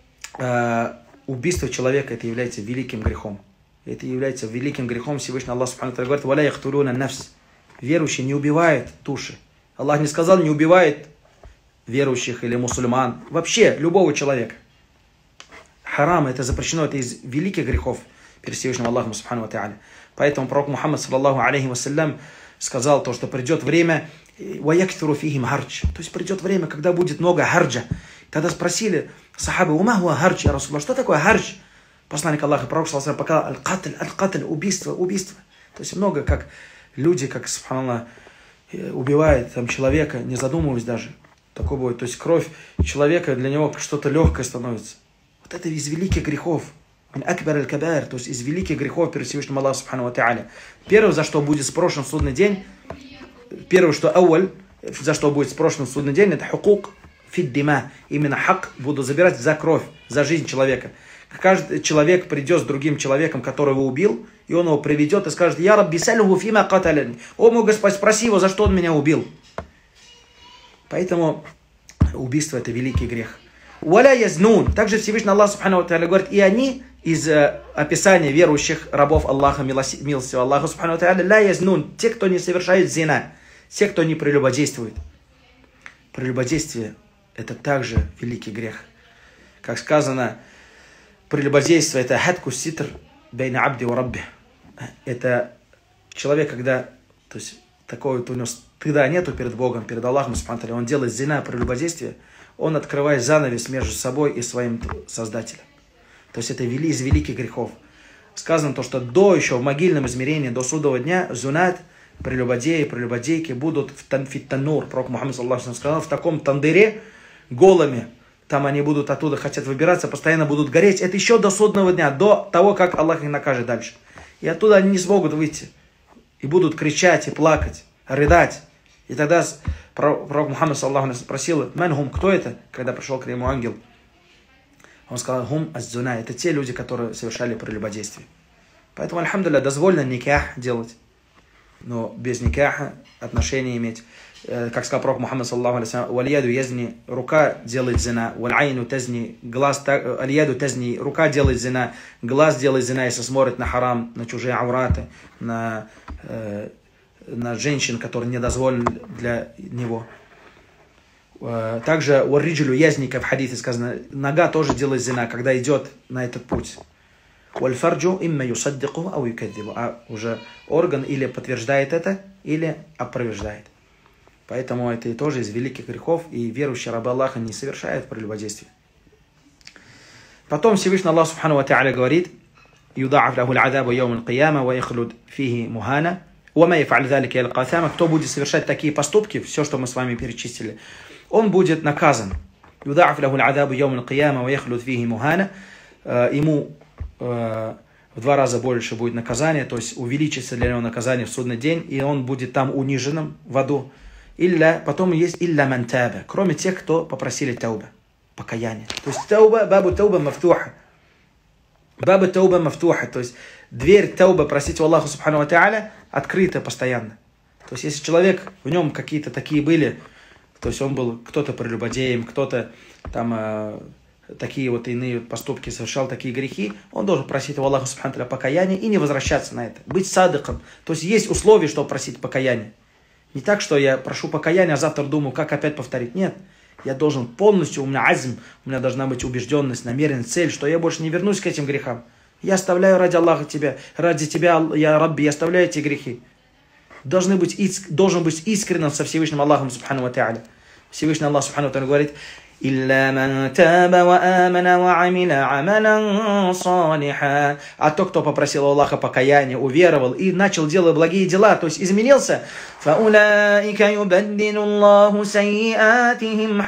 э, убийство человека это является великим грехом. Это является великим грехом. Всевышний Аллах субхану ва тааля говорит: «Валя яхтулуна нафс». Верующий не убивает души. Аллах не сказал, не убивает верующих или мусульман. Вообще, любого человека. Харам, это запрещено, это из великих грехов перед Всевышним Аллахом субхану ва тааля. Поэтому пророк Мухаммад, саллаллаху алейхи вассалям, сказал то, что придет время, «Ваякфиру фихим хардж». То есть придет время, когда будет много харджа. Тогда спросили сахабы: «Ума хуа хардж, я Расулаллах?» Что такое хардж? Посланник Аллаха, пророк саллаллаху алейхи вассалям, показал: аль-катль, аль-катль, убийство, убийство. То есть много, как люди, как, субханаллах, убивают там человека, не задумываясь даже. Такое будет. То есть кровь человека для него что-то легкое становится. Вот это из великих грехов. Акбар аль-кабаир, то есть из великих грехов перед Всевышним Аллахом субхану ва тааля. Первое, за что будет спрошен в судный день, первое, что ауаль, за что будет спрошен в судный день, это хукук фиддима. Именно хак буду забирать за кровь, за жизнь человека. Каждый человек придет с другим человеком, которого убил, и он его приведет и скажет: «Я рабби сальху фима каталяни». «О мой Господь, спроси его, за что он меня убил». Поэтому убийство — это великий грех. «Валя язнун». Также Всевышний Аллах Субхану ва Тааля говорит: и они из э, описания верующих рабов Аллаха, милостивого Аллаха Субхану ва Тааля, ля язнун, те, кто не совершает зина, те, кто не прелюбодействует. Прелюбодействие — это также великий грех. Как сказано, прелюбодейство — это хатку ситр бейна абди ва рабби. Это человек, когда, то есть, такой вот у него стыда нету перед Богом, перед Аллахом, он делает зина, прелюбодействие, он открывает занавес между собой и своим Создателем. То есть это вели из великих грехов. Сказано то, что до еще в могильном измерении, до судового дня, зунат, прелюбодеи, прелюбодейки будут в танфиттанур. Пророк Мухаммад саллаллаху алейхи ва саллям сказал, в таком тандыре голыми. Там они будут оттуда, хотят выбираться, постоянно будут гореть. Это еще до судного дня, до того, как Аллах их накажет дальше. И оттуда они не смогут выйти. И будут кричать и плакать, рыдать. И тогда пророк Мухаммад саллаллаху алейхи ва саллям спросил: «Ман хум, кто это?» Когда пришел к нему ангел. Он сказал: «Хум аззуна». Это те люди, которые совершали прелюбодействие. Поэтому, альхамдулилля, дозволено никах делать. Но без никаха отношения иметь. Как сказал пророк Мухаммад саллаллаху алейхи ва саллям: «Вальяду язни», рука делает зина, «Вальайну тазни», глаз, «Альяду тазни», рука делает зина, глаз делает зина, если смотрит на харам, на чужие авраты, на, э, на женщин, которые не дозволены для него. Также у риджелю язника в хадисе сказано, нога тоже делает зина, когда идет на этот путь. Уальфарджу имма юсаддику ау юкаддибу. А уже орган или подтверждает это, или опроверждает. Поэтому это и тоже из великих грехов, и верующие рабы Аллаха не совершают прелюбодействие. Потом Всевышний Аллах Субхану ва Тааля говорит: «Юда'аф лаху аль-адабу яум аль-кияма ва яхлуд фихи мухана, ва ма яф'аль залика ялка асама». Кто будет совершать такие поступки, все, что мы с вами перечислили, он будет наказан. «Юда'аф лаху аль-адабу яум аль-кияма ва яхлуд фихи мухана». Ему в два раза больше будет наказание, то есть увеличится для него наказание в судный день, и он будет там униженным в аду. Илля, потом есть илля ман таба, кроме тех, кто попросили тауба, покаяние. То есть тауба, бабу тауба мафтуха. Бабу тауба мафтуха, то есть дверь тауба просить у Аллаха Субхану ва Тааля открыта постоянно. То есть если человек, в нем какие-то такие были, то есть он был кто-то прелюбодеем, кто-то там э, такие вот иные поступки совершал, такие грехи, он должен просить у Аллаха Субхану ва Тааля покаяние и не возвращаться на это. Быть садыком. То есть есть условия, чтобы просить покаяние. Не так, что я прошу покаяния, а завтра думаю, как опять повторить. Нет. Я должен полностью, у меня азм, у меня должна быть убежденность, намеренность, цель, что я больше не вернусь к этим грехам. Я оставляю ради Аллаха тебя, ради тебя, я Рабби, я оставляю эти грехи. Должны быть, должен быть искренним со Всевышним Аллахом Субхану ва Тааля. Всевышний Аллах Субхану ва Тааля говорит: «Илля ман таба ва амана ва амиля амалан салиха». А тот, кто попросил Аллаха покаяния, уверовал и начал делать благие дела, то есть изменился, фаулаика юбаддилу Аллаху сайиатихим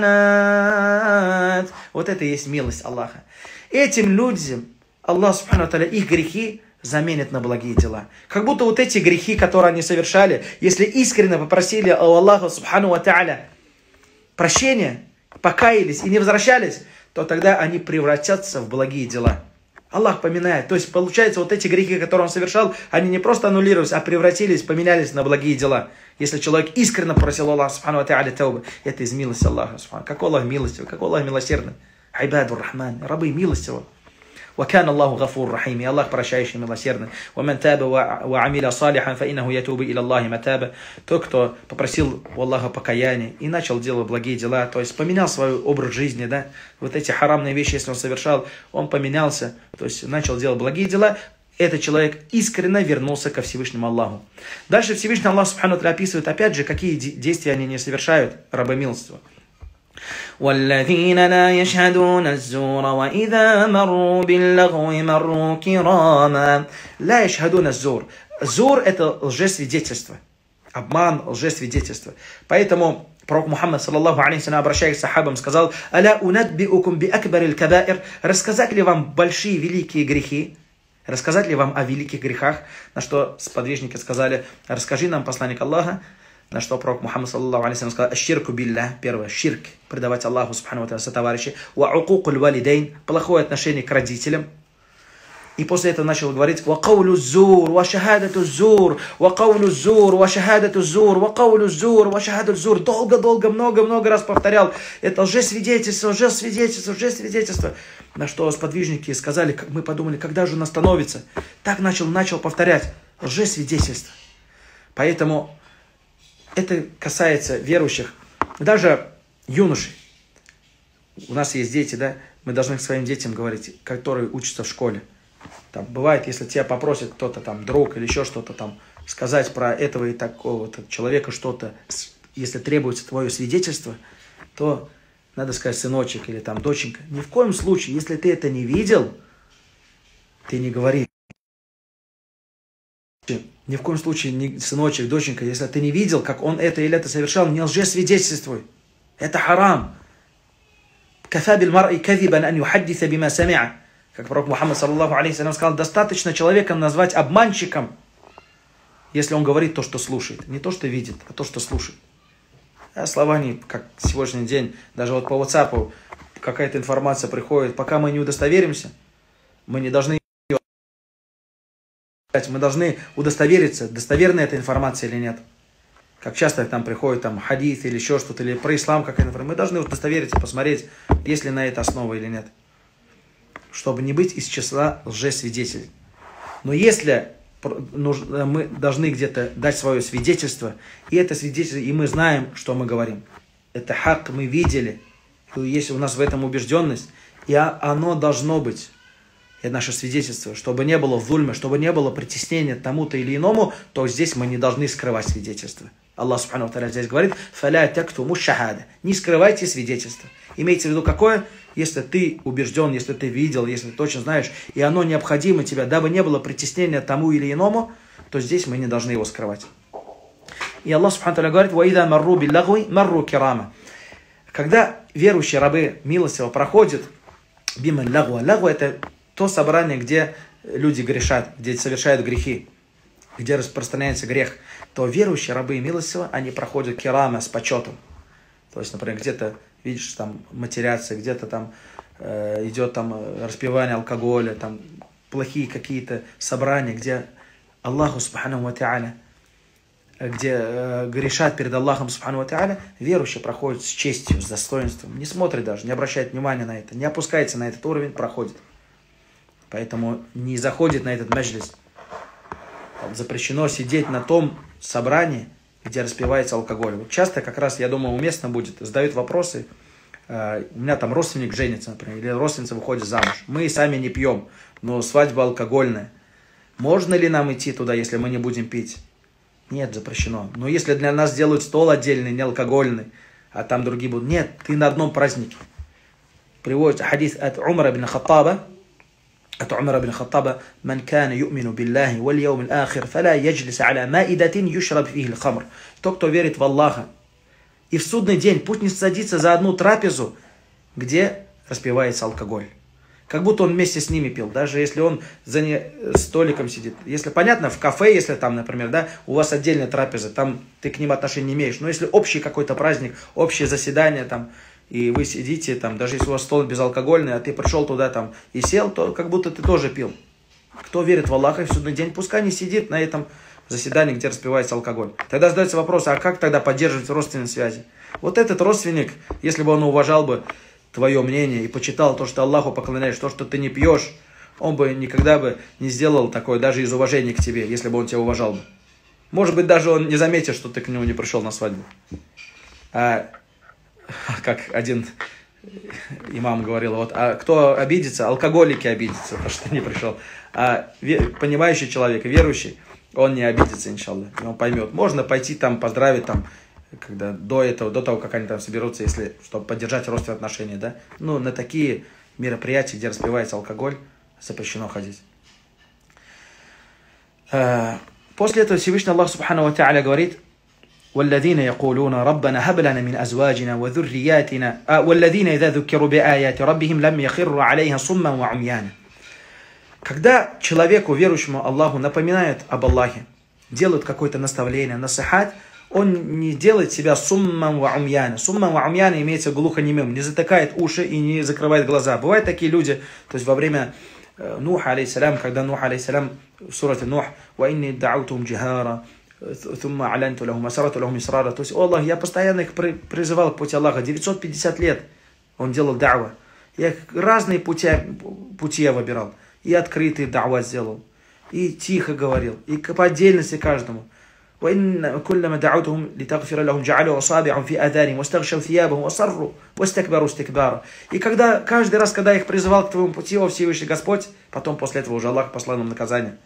хасанат. Вот это и есть милость Аллаха. Этим людям Аллах Субхану ва Тааля их грехи заменит на благие дела. Как будто вот эти грехи, которые они совершали, если искренне попросили у Аллаха Субхану ва Тааля прощения, покаялись и не возвращались, то тогда они превратятся в благие дела. Аллах поминает. То есть получается, вот эти грехи, которые он совершал, они не просто аннулировались, а превратились, поменялись на благие дела. Если человек искренне просил Аллаха Субхану ва Тааля тауба, это из милости Аллаха Субхану. Какой Аллах милостивый, какой Аллах милосердный. Айбаду рахман, рабы милостивы. وكان الله غفور رحيم. И Аллах прощающий, милосердный. ومن تاب وعمل صالحا فإنه يتوب إلى الله متابا. Тот, кто попросил у Аллаха покаяния и начал делать благие дела, то есть поменял свой образ жизни, да, вот эти харамные вещи, если он совершал, он поменялся, то есть начал делать благие дела, этот человек искренне вернулся ко Всевышнему Аллаху. Дальше Всевышний Аллах Субхану ва Тааля описывает, опять же, какие действия они не совершают, рабы милостива. والذين لا يشهدون الزور وإذا مروا باللغو مروا كراما. لا يشهدون الزور. Зур – это лжесвидетельство. Обман, лжесвидетельство. Поэтому пророк Мухаммад, саллаллаху алейхи ва саллям, обращаясь к сахабам, сказал: «Аля унадбиукум би акбарил кабаир». Рассказать ли вам большие великие грехи? Рассказать ли вам о великих грехах? На что сподвижники сказали: «Расскажи нам, посланник Аллаха, На что пророк Мухаммад саллаллаху алейхи сказал: «Аш-ширку билля». Первое, ширк, предавать Аллаху субхану ва тааля сотоварищей. «Ва укукуль валидейн», плохое отношение к родителям. И после этого начал говорить: «Ва каулю зур, ва шахадату зур, ва каулю зур, ва шахадату зур, ва каулю зур, ва шахадату зур». Долго-долго, много-много раз повторял. Это лжесвидетельство, лжесвидетельство, лжесвидетельство. На что сподвижники сказали, как мы подумали, когда же он остановится. Так начал, начал повторять: лжесвидетельство. Поэтому это касается верующих, даже юношей. У нас есть дети, да? Мы должны к своим детям говорить, которые учатся в школе. Там бывает, если тебя попросит кто-то там, друг или еще что-то там, сказать про этого и такого человека что-то, если требуется твое свидетельство, то надо сказать: сыночек или там доченька. Ни в коем случае, если ты это не видел, ты не говори. Ни в коем случае, не, сыночек, доченька, если ты не видел, как он это или это совершал, не лжесвидетельствуй. Это харам. Кафа биль мар'и кадибан ан юхаддиса бима сами'а. Как пророк Мухаммад саллаллаху алейхи сказал: достаточно человека назвать обманщиком, если он говорит то, что слушает. Не то, что видит, а то, что слушает. А слова не, как сегодняшний день, даже вот по WhatsApp какая-то информация приходит, пока мы не удостоверимся, мы не должны мы должны удостовериться, достоверна эта информация или нет. Как часто там приходит там хадис или еще что-то, или про ислам какая-то информация. Мы должны удостовериться, посмотреть, есть ли на это основа или нет. Чтобы не быть из числа лжесвидетелей. Но если мы должны где-то дать свое свидетельство, и это свидетельство, и мы знаем, что мы говорим. Это хак, мы видели, есть у нас в этом убежденность, и оно должно быть. Это наше свидетельство, чтобы не было зульма, чтобы не было притеснения тому-то или иному, то здесь мы не должны скрывать свидетельство. Аллах субхану ва тааля здесь говорит: «Фаля тактуму шахада». Не скрывайте свидетельство. Имеется в виду какое? Если ты убежден, если ты видел, если ты точно знаешь, и оно необходимо тебе, дабы не было притеснения тому или иному, то здесь мы не должны его скрывать. И Аллах субхану ва тааля говорит: «Ва ида марру биллагви марру кирама». Когда верующие рабы милостиво проходят, бима лягва, лягва — это то собрание, где люди грешат, где совершают грехи, где распространяется грех, то верующие рабы милостиво, они проходят кирама с почетом. То есть, например, где-то, видишь, там матерятся, где-то там э, идет там распивание алкоголя, там плохие какие-то собрания, где Аллаху субхану ва тааля, где э, грешат перед Аллахом субхану ва тааля, верующие проходят с честью, с достоинством, не смотрит даже, не обращает внимания на это, не опускается на этот уровень, проходит. Поэтому не заходит на этот маджлис. Запрещено сидеть на том собрании, где распивается алкоголь. Вот часто, как раз, я думаю, уместно будет, задают вопросы. Э, у меня там родственник женится, например, или родственница выходит замуж. Мы сами не пьем, но свадьба алкогольная. Можно ли нам идти туда, если мы не будем пить? Нет, запрещено. Но если для нас делают стол отдельный, не алкогольный, а там другие будут. Нет, ты на одном празднике. Приводит хадис от Умара ибн Хаттаба. От Умара ибн Хаттаба: «Ман кана ю'мину биллахи валь яумил ахир, фаля яджлис аля маидатин юшраб фихи л-хамр». Тот, кто верит в Аллаха и в судный день, пусть не садится за одну трапезу, где распивается алкоголь. Как будто он вместе с ними пил, даже если он за не... столиком сидит. Если понятно, в кафе, если там, например, да, у вас отдельная трапеза, там ты к ним отношения не имеешь. Но если общий какой-то праздник, общее заседание там, и вы сидите, там, даже если у вас стол безалкогольный, а ты пришел туда там и сел, то как будто ты тоже пил. Кто верит в Аллаха и в судный день, пускай не сидит на этом заседании, где распивается алкоголь. Тогда задается вопрос: а как тогда поддерживать родственные связи? Вот этот родственник, если бы он уважал бы твое мнение и почитал то, что Аллаху поклоняешь, то, что ты не пьешь, он бы никогда бы не сделал такое, даже из уважения к тебе, если бы он тебя уважал бы. Может быть, даже он не заметит, что ты к нему не пришел на свадьбу. А как один имам говорил: вот, а кто обидится? Алкоголики обидятся, потому что не пришел. А понимающий человек, верующий, он не обидится, иншаллах. Он поймет. Можно пойти там поздравить, там, когда до этого, до того, как они там соберутся, если, чтобы поддержать родственные отношения, да. Ну, на такие мероприятия, где распивается алкоголь, запрещено ходить. После этого Всевышний Аллах субхану ва тааля говорит: والذين يقولون ربنا هب لنا من أزواجنا وذرياتنا والذين إذا ذكروا بآيات ربهم لم يخروا عليها صما وعميانا. Когда человеку, верующему Аллаху, напоминают об Аллахе, делают какое-то наставление, насихат, он не делает себя сумман ва умьяна. Сумман ва умьяна имеется глухонемым, не затыкает уши и не закрывает глаза. Бывают такие люди, то есть во время Нуха, алейхиссалям, когда Нух, алейхиссалям, в сурате Нух, «Ва инни да'утум джихара, thumma алянту лахум, асарату лахум исрара». То есть, о Аллах, я постоянно их призывал к пути Аллаха. девятьсот пятьдесят лет он делал да'ва. Я разные пути, пути я выбирал. И открытый да'ва сделал, и тихо говорил, и по отдельности каждому. وإن كلما دعوتهم لتغفر لهم جعلوا أصابعهم في آذانهم واستغشوا ثيابهم وصروا واستكبروا استكبارا. И когда каждый раз, когда я их призывал к твоему пути, о Всевышний Господь, потом после этого уже Аллах послал им наказание.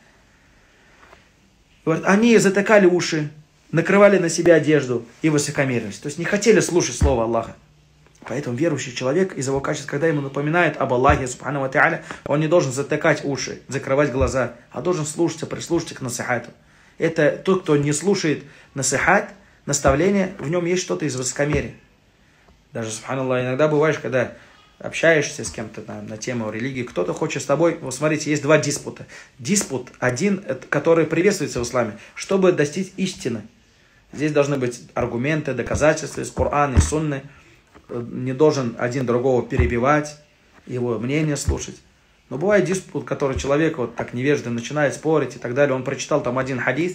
Говорит, они затыкали уши, накрывали на себя одежду и высокомерились. То есть не хотели слушать слово Аллаха. Поэтому верующий человек из его качеств, когда ему напоминает об Аллахе, субхану ва та'аля, он не должен затыкать уши, закрывать глаза, а должен слушаться, прислушаться к насихату. Это тот, кто не слушает насихат, наставления, в нем есть что-то из высокомерия. Даже, субханаллах, иногда бываешь, когда общаешься с кем-то на, на тему религии, кто-то хочет с тобой, вот смотрите, есть два диспута. Диспут один, который приветствуется в исламе, чтобы достичь истины. Здесь должны быть аргументы, доказательства из Корана и Сунны. Не должен один другого перебивать, его мнение слушать. Но бывает диспут, который человек вот так невежливо начинает спорить и так далее. Он прочитал там один хадис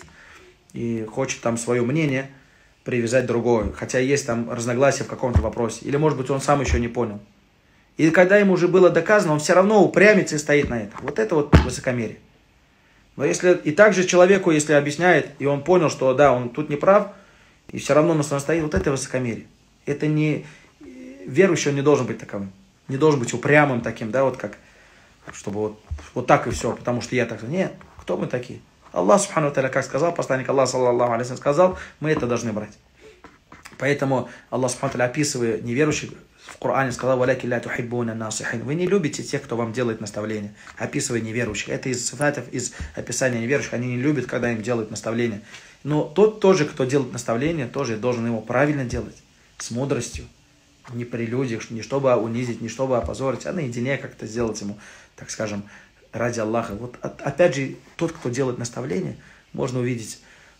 и хочет там свое мнение привязать другое. Хотя есть там разногласия в каком-то вопросе. Или может быть он сам еще не понял. И когда ему уже было доказано, он все равно упрямится и стоит на этом. Вот это вот высокомерие. Но если и также человеку, если объясняет, и он понял, что да, он тут не прав, и все равно на своем стоит, вот это высокомерие. Это не... Верующий он не должен быть таковым. Не должен быть упрямым таким, да, вот как... Чтобы вот, вот так и все, потому что я так... Нет, кто мы такие? Аллах, субхану ва та'аля, как сказал, посланник Аллаха, саллаллаху алейхи ва саллям, сказал, мы это должны брать. Поэтому Аллах, субхану ва та'аля, описывая неверующих, в Коране сказал, «Валяки ля тухиббуна насихин». Вы не любите тех, кто вам делает наставления, описывая неверующих. Это из сифатов, из описания неверующих. Они не любят, когда им делают наставления. Но тот тоже, кто делает наставления, тоже должен его правильно делать, с мудростью. Не при людях, не чтобы унизить, не чтобы опозорить, а наедине как-то сделать ему, так скажем, ради Аллаха. Вот опять же, тот, кто делает наставление, можно увидеть,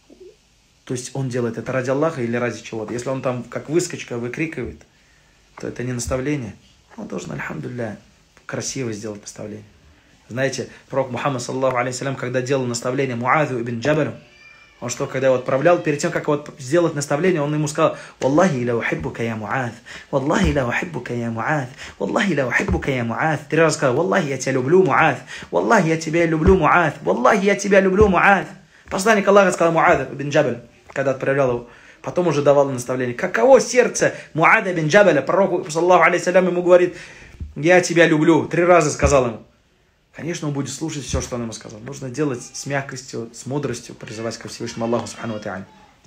то есть он делает это ради Аллаха или ради чего-то. Если он там как выскочка выкрикивает, то это не наставление. Он должен, альхамдулилля, красиво сделать наставление. Знаете, пророк Мухаммад, саллаллаху алейхи ва саллям, когда делал наставление Муазу ибн Джабалю, он что, когда его отправлял, перед тем, как вот сделать наставление, он ему сказал, «Валлахи ла ухиббука я Муаз, Валлахи ла ухиббука я Муаз, Валлахи ла ухиббука я Муаз». Три раза сказал, «Валлахи, я тебя люблю, Муаз, Валлахи, я тебя люблю, Муаз, Валлахи, я тебя люблю, Муаз». Посланник Аллаха сказал Муаз ибн Джабаль, когда отправлял его, потом уже давал наставление. Каково сердце Муаза ибн Джабаля, пророк, саллаллаху алейхи ва саллям, ему говорит, «Я тебя люблю». Три раза сказал ему. Конечно, он будет слушать все, что он ему сказал. Нужно делать с мягкостью, с мудростью, призывать ко Всевышнему Аллаху субхану ва та'аля.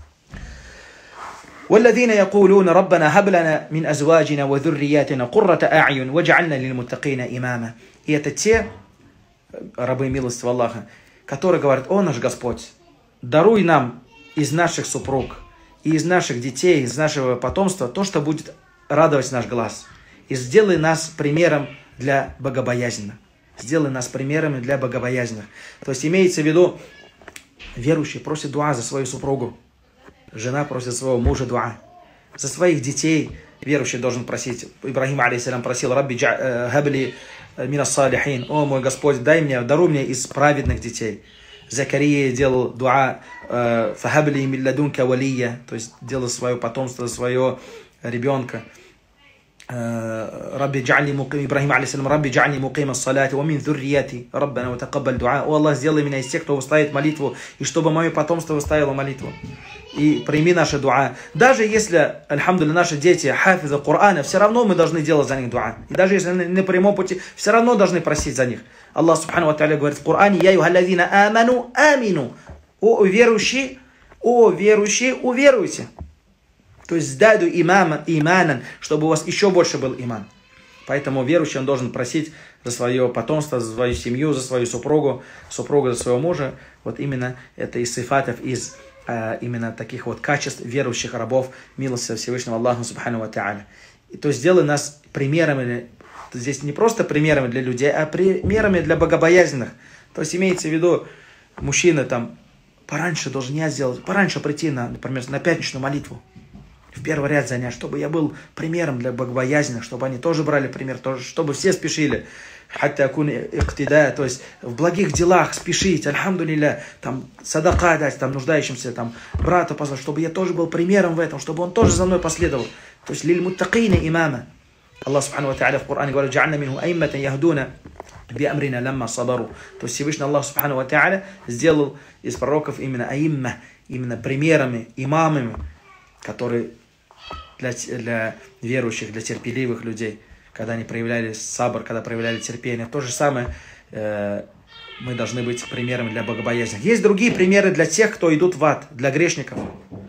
والذين يقولون ربنا هب لنا من أزواجنا وذرياتنا قرة أعين واجعلنا للمتقين إماما. И это те рабы милостивого Аллаха, которые говорят, о наш Господь, даруй нам из наших супруг, и из наших детей, из нашего потомства то, что будет радовать наш глаз. И сделай нас примером для богобоязненных. Сделай нас примерами для богобоязненных. То есть имеется в виду, верующий просит дуа за свою супругу. Жена просит своего мужа дуа. За своих детей верующий должен просить. Ибрахим, алейхиссалям, просил, «Рабби хабли мина салихин». О мой Господь, дай мне, даруй мне из праведных детей. Закария делал дуа «Фахабли милладунка валия», то есть делал свое потомство, свое ребенка. Рабби джa'ни муким, Ибрахим алейхиссалям, Рабби джa'ни муким ас-салати, ва мин зуррияти, Раббана ва тaqabbal дуа. О Аллах, сделай меня из тех, кто выставит молитву, и чтобы мое потомство выставило молитву. И прими наши дуа. Даже если, альхамдулилля, наши дети хафизы Корана, все равно мы должны делать за них дуа. И даже если на прямом пути, все равно должны просить за них. Аллах субхану ва та'аля говорит в Коране, «Я юхаллазина аману амину». О верующие, о верующие, уверуйте. То есть сдаду имама, иманан, чтобы у вас еще больше был иман. Поэтому верующий, он должен просить за свое потомство, за свою семью, за свою супругу, супругу за своего мужа. Вот именно это из сифатов, из э, именно таких вот качеств верующих рабов, милости Всевышнего Аллаха субхану ва та'аля. То есть сделай нас примерами, здесь не просто примерами для людей, а примерами для богобоязненных. То есть имеется в виду, мужчина там пораньше должен я сделать, пораньше прийти, на, например, на пятничную молитву, в первый ряд занять, чтобы я был примером для богобоязненных, чтобы они тоже брали пример, тоже, чтобы все спешили. То есть в благих делах спешить, альхамдулилля, там садака дать, там нуждающимся, там брата позвать, чтобы я тоже был примером в этом, чтобы он тоже за мной последовал. То есть лиль муттакина имама. Аллах субхану ва тааля в Коране говорит: «Джа'альна минхум аимматан яхдуна би амрина лямма сабару». То есть Всевышний Аллах субхану ва тааля сделал из пророков именно аимма, именно примерами, имамами, которые для, для верующих, для терпеливых людей, когда они проявляли сабр, когда проявляли терпение. То же самое э, мы должны быть примером для богобоязни. Есть другие примеры для тех, кто идут в ад, для грешников.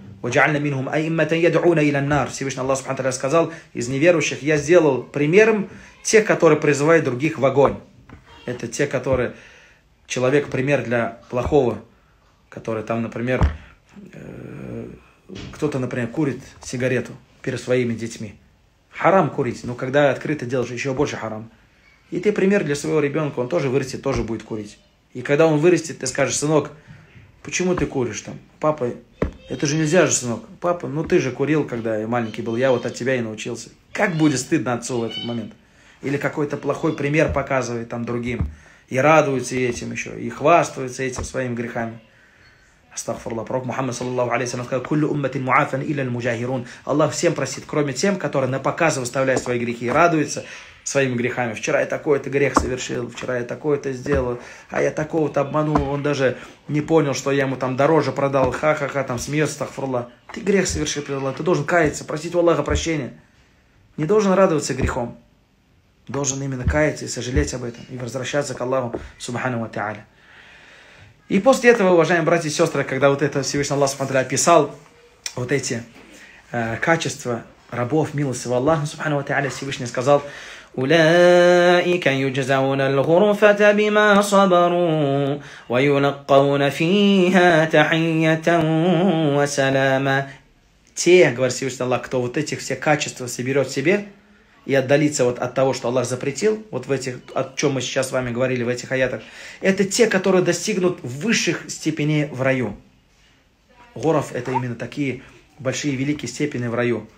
Всевышний Аллах субхану ва тааля сказал: из неверующих я сделал примером тех, которые призывают других в огонь. Это те, которые человек пример для плохого, который там, например, э, кто-то, например, курит сигарету перед своими детьми. Харам курить, но когда открыто делаешь, еще больше харам. И ты пример для своего ребенка, он тоже вырастет, тоже будет курить. И когда он вырастет, ты скажешь: сынок, почему ты куришь там? Папа, это же нельзя же, сынок. Папа, ну ты же курил, когда я маленький был, я вот от тебя и научился. Как будет стыдно отцу в этот момент? Или какой-то плохой пример показывает там другим. И радуется этим еще, и хвастается этим своими грехами. Астагфируллах. Пророк Мухаммад саллаллаху алейхи ва саллям сказал: «Куллю умматин муафан илля аль-муджахирун». Аллах всем просит, кроме тем, которые на показ выставляют свои грехи и радуются своими грехами. Вчера я такой-то грех совершил, вчера я такой-то сделал, а я такого-то обманул, он даже не понял, что я ему там дороже продал, ха-ха-ха, там смеется, астагфируллах. Ты грех совершил, ты должен каяться, просить у Аллаха прощения. Не должен радоваться грехом. Должен именно каяться и сожалеть об этом, и возвращаться к Аллаху субхану ва тааля. И после этого, уважаемые братья и сестры, когда вот это Всевышний Аллах субхану ва тааля описал вот эти э, качества рабов милостивого Аллаха субхану ва тааля, Всевышний сказал: «Улаика юджзауна аль-гурфата бима сабару, ва юлаккауна фиха тахиятан ва салама». Те, говорит Всевышний Аллах, кто вот этих все качества соберет в себе и отдалиться вот от того, что Аллах запретил, вот в этих, о чем мы сейчас с вами говорили в этих аятах, это те, которые достигнут высших степеней в раю. Гураф — это именно такие большие великие степени в раю.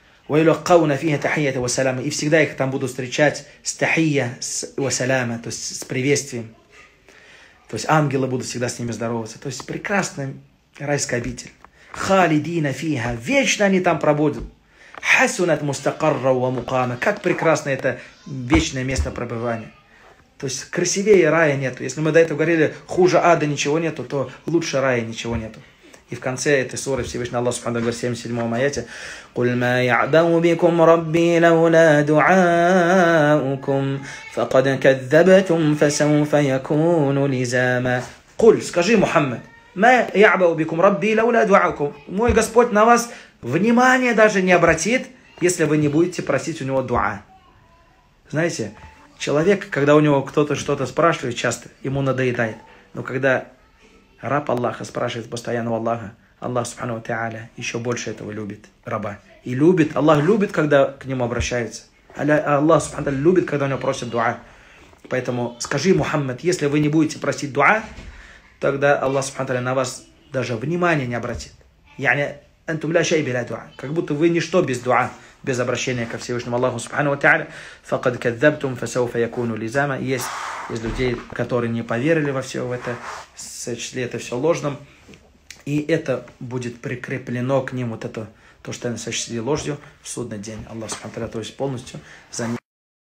И всегда их там будут встречать с тахия, с вассаляма, то есть с приветствием. То есть ангелы будут всегда с ними здороваться. То есть прекрасная райская обитель. Халидина фиха, вечно они там пробудут. Хасунат мустакарра ва мукама, как прекрасно это вечное место пребывания. То есть красивее рая нету. Если мы до этого говорили, хуже ада ничего нету, то лучше рая ничего нету. И в конце этой суры Всевышний Аллах субхану говорит в семьдесят седьмом аяте: «Куль ма я'бау бикум рабби лаула дуаукум, факад кадзабтум фасауфа якуну лизама». Куль, скажи, Мухаммад, ма я'бау бикум рабби лаула дуаукум. Мой Господь на вас внимание даже не обратит, если вы не будете просить у него дуа. Знаете, человек, когда у него кто-то что-то спрашивает часто, ему надоедает. Но когда раб Аллаха спрашивает постоянно у Аллаха, Аллах субхану ва тааля еще больше этого любит раба. И любит, Аллах любит, когда к нему обращаются. Аллах субхану ва тааля любит, когда у него просят дуа. Поэтому скажи, Мухаммад, если вы не будете просить дуа, тогда Аллах субхану ва тааля на вас даже внимания не обратит. Яни антум ля шай биля дуа. Как будто вы ничто без дуа, без обращения ко Всевышнему Аллаху субхану ва тааля. Факад кадзабтум фасауфа якуну лизама. Есть из людей, которые не поверили во все это, сочли это все ложным. И это будет прикреплено к ним, вот это, то, что они сочли ложью, в судный день. Аллах субхану ва тааля, то есть полностью за них,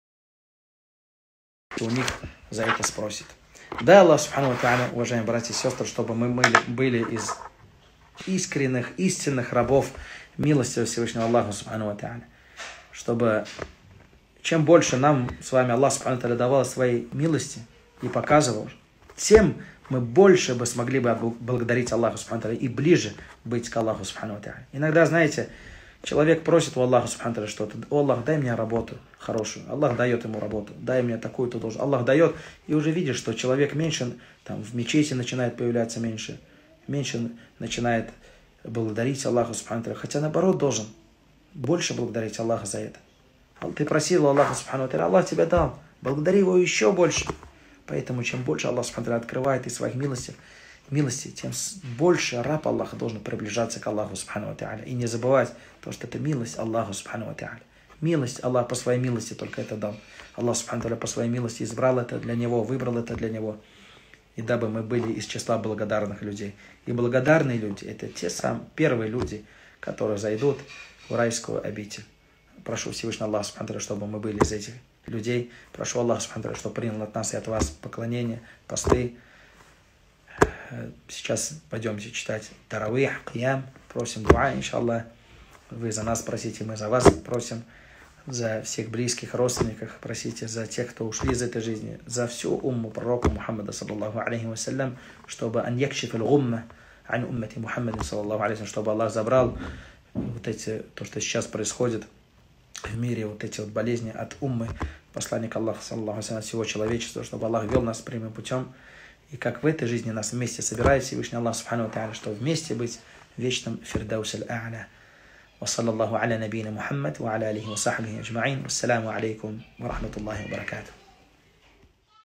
у них за это спросит. Да, Аллах субхану ва тааля, уважаемые братья и сестры, чтобы мы были из искренних, истинных рабов милости Всевышнего Аллаха субхану ва тааля. Чтобы чем больше нам с вами Аллах субхану ва тааля давал своей милости и показывал, тем мы больше бы смогли бы благодарить Аллаху субхану ва тааля и ближе быть к Аллаху субхану ва тааля. Иногда, знаете, человек просит у Аллаха субхану ва тааля что-то: «О Аллах, дай мне работу хорошую». Аллах дает ему работу, дай мне такую-то должность. Аллах дает, и уже видишь, что человек меньше, там, в мечети начинает появляться меньше, меньше начинает благодарить Аллаху субхану ва тааля. Хотя наоборот должен больше благодарить Аллаха за это. Ты просил у Аллаха субхану ва тааля, Аллах тебе дал. Благодари его еще больше. Поэтому чем больше Аллах субхану ва тааля открывает из своих милостей милости, тем больше раб Аллаха должен приближаться к Аллаху Субхану ва Тааля. И не забывать то, что это милость Аллаху Субхану ва Тааля. Милость, Аллах по своей милости только это дал. Аллах Субхану ва Тааля по своей милости избрал это для Него, выбрал это для Него. И дабы мы были из числа благодарных людей. И благодарные люди – это те самые первые люди, которые зайдут в райскую обитель. Прошу Всевышнего Аллаха Субхану ва Тааля, чтобы мы были из этих людей. Прошу Аллаха Субхану ва Тааля, чтобы принял от нас и от вас поклонение, посты. Сейчас пойдемте читать таравих, киям. Просим дуа, иншаллах. Вы за нас просите, мы за вас просим. За всех близких, родственников просите, за тех, кто ушли из этой жизни, за всю умму пророка Мухаммада, саллаллаху алейхи вассалям, чтобы ан якшиф аль-гумма ан уммати Мухаммада, саллаллаху алейхи вассалям, чтобы Аллах забрал вот эти, то, что сейчас происходит в мире, вот эти вот болезни от уммы, посланника Аллаха, саллаллаху алейхи вассалям, всего человечества, чтобы Аллах вел нас прямым путем. И как в этой жизни нас вместе собирает Всевышний Аллах, субхану ва тааля, чтобы вместе быть в вечном фирдаус аль-а'ля. وصلى الله على نبينا محمد وعلى آله وصحبه أجمعين والسلام عليكم ورحمة الله وبركاته.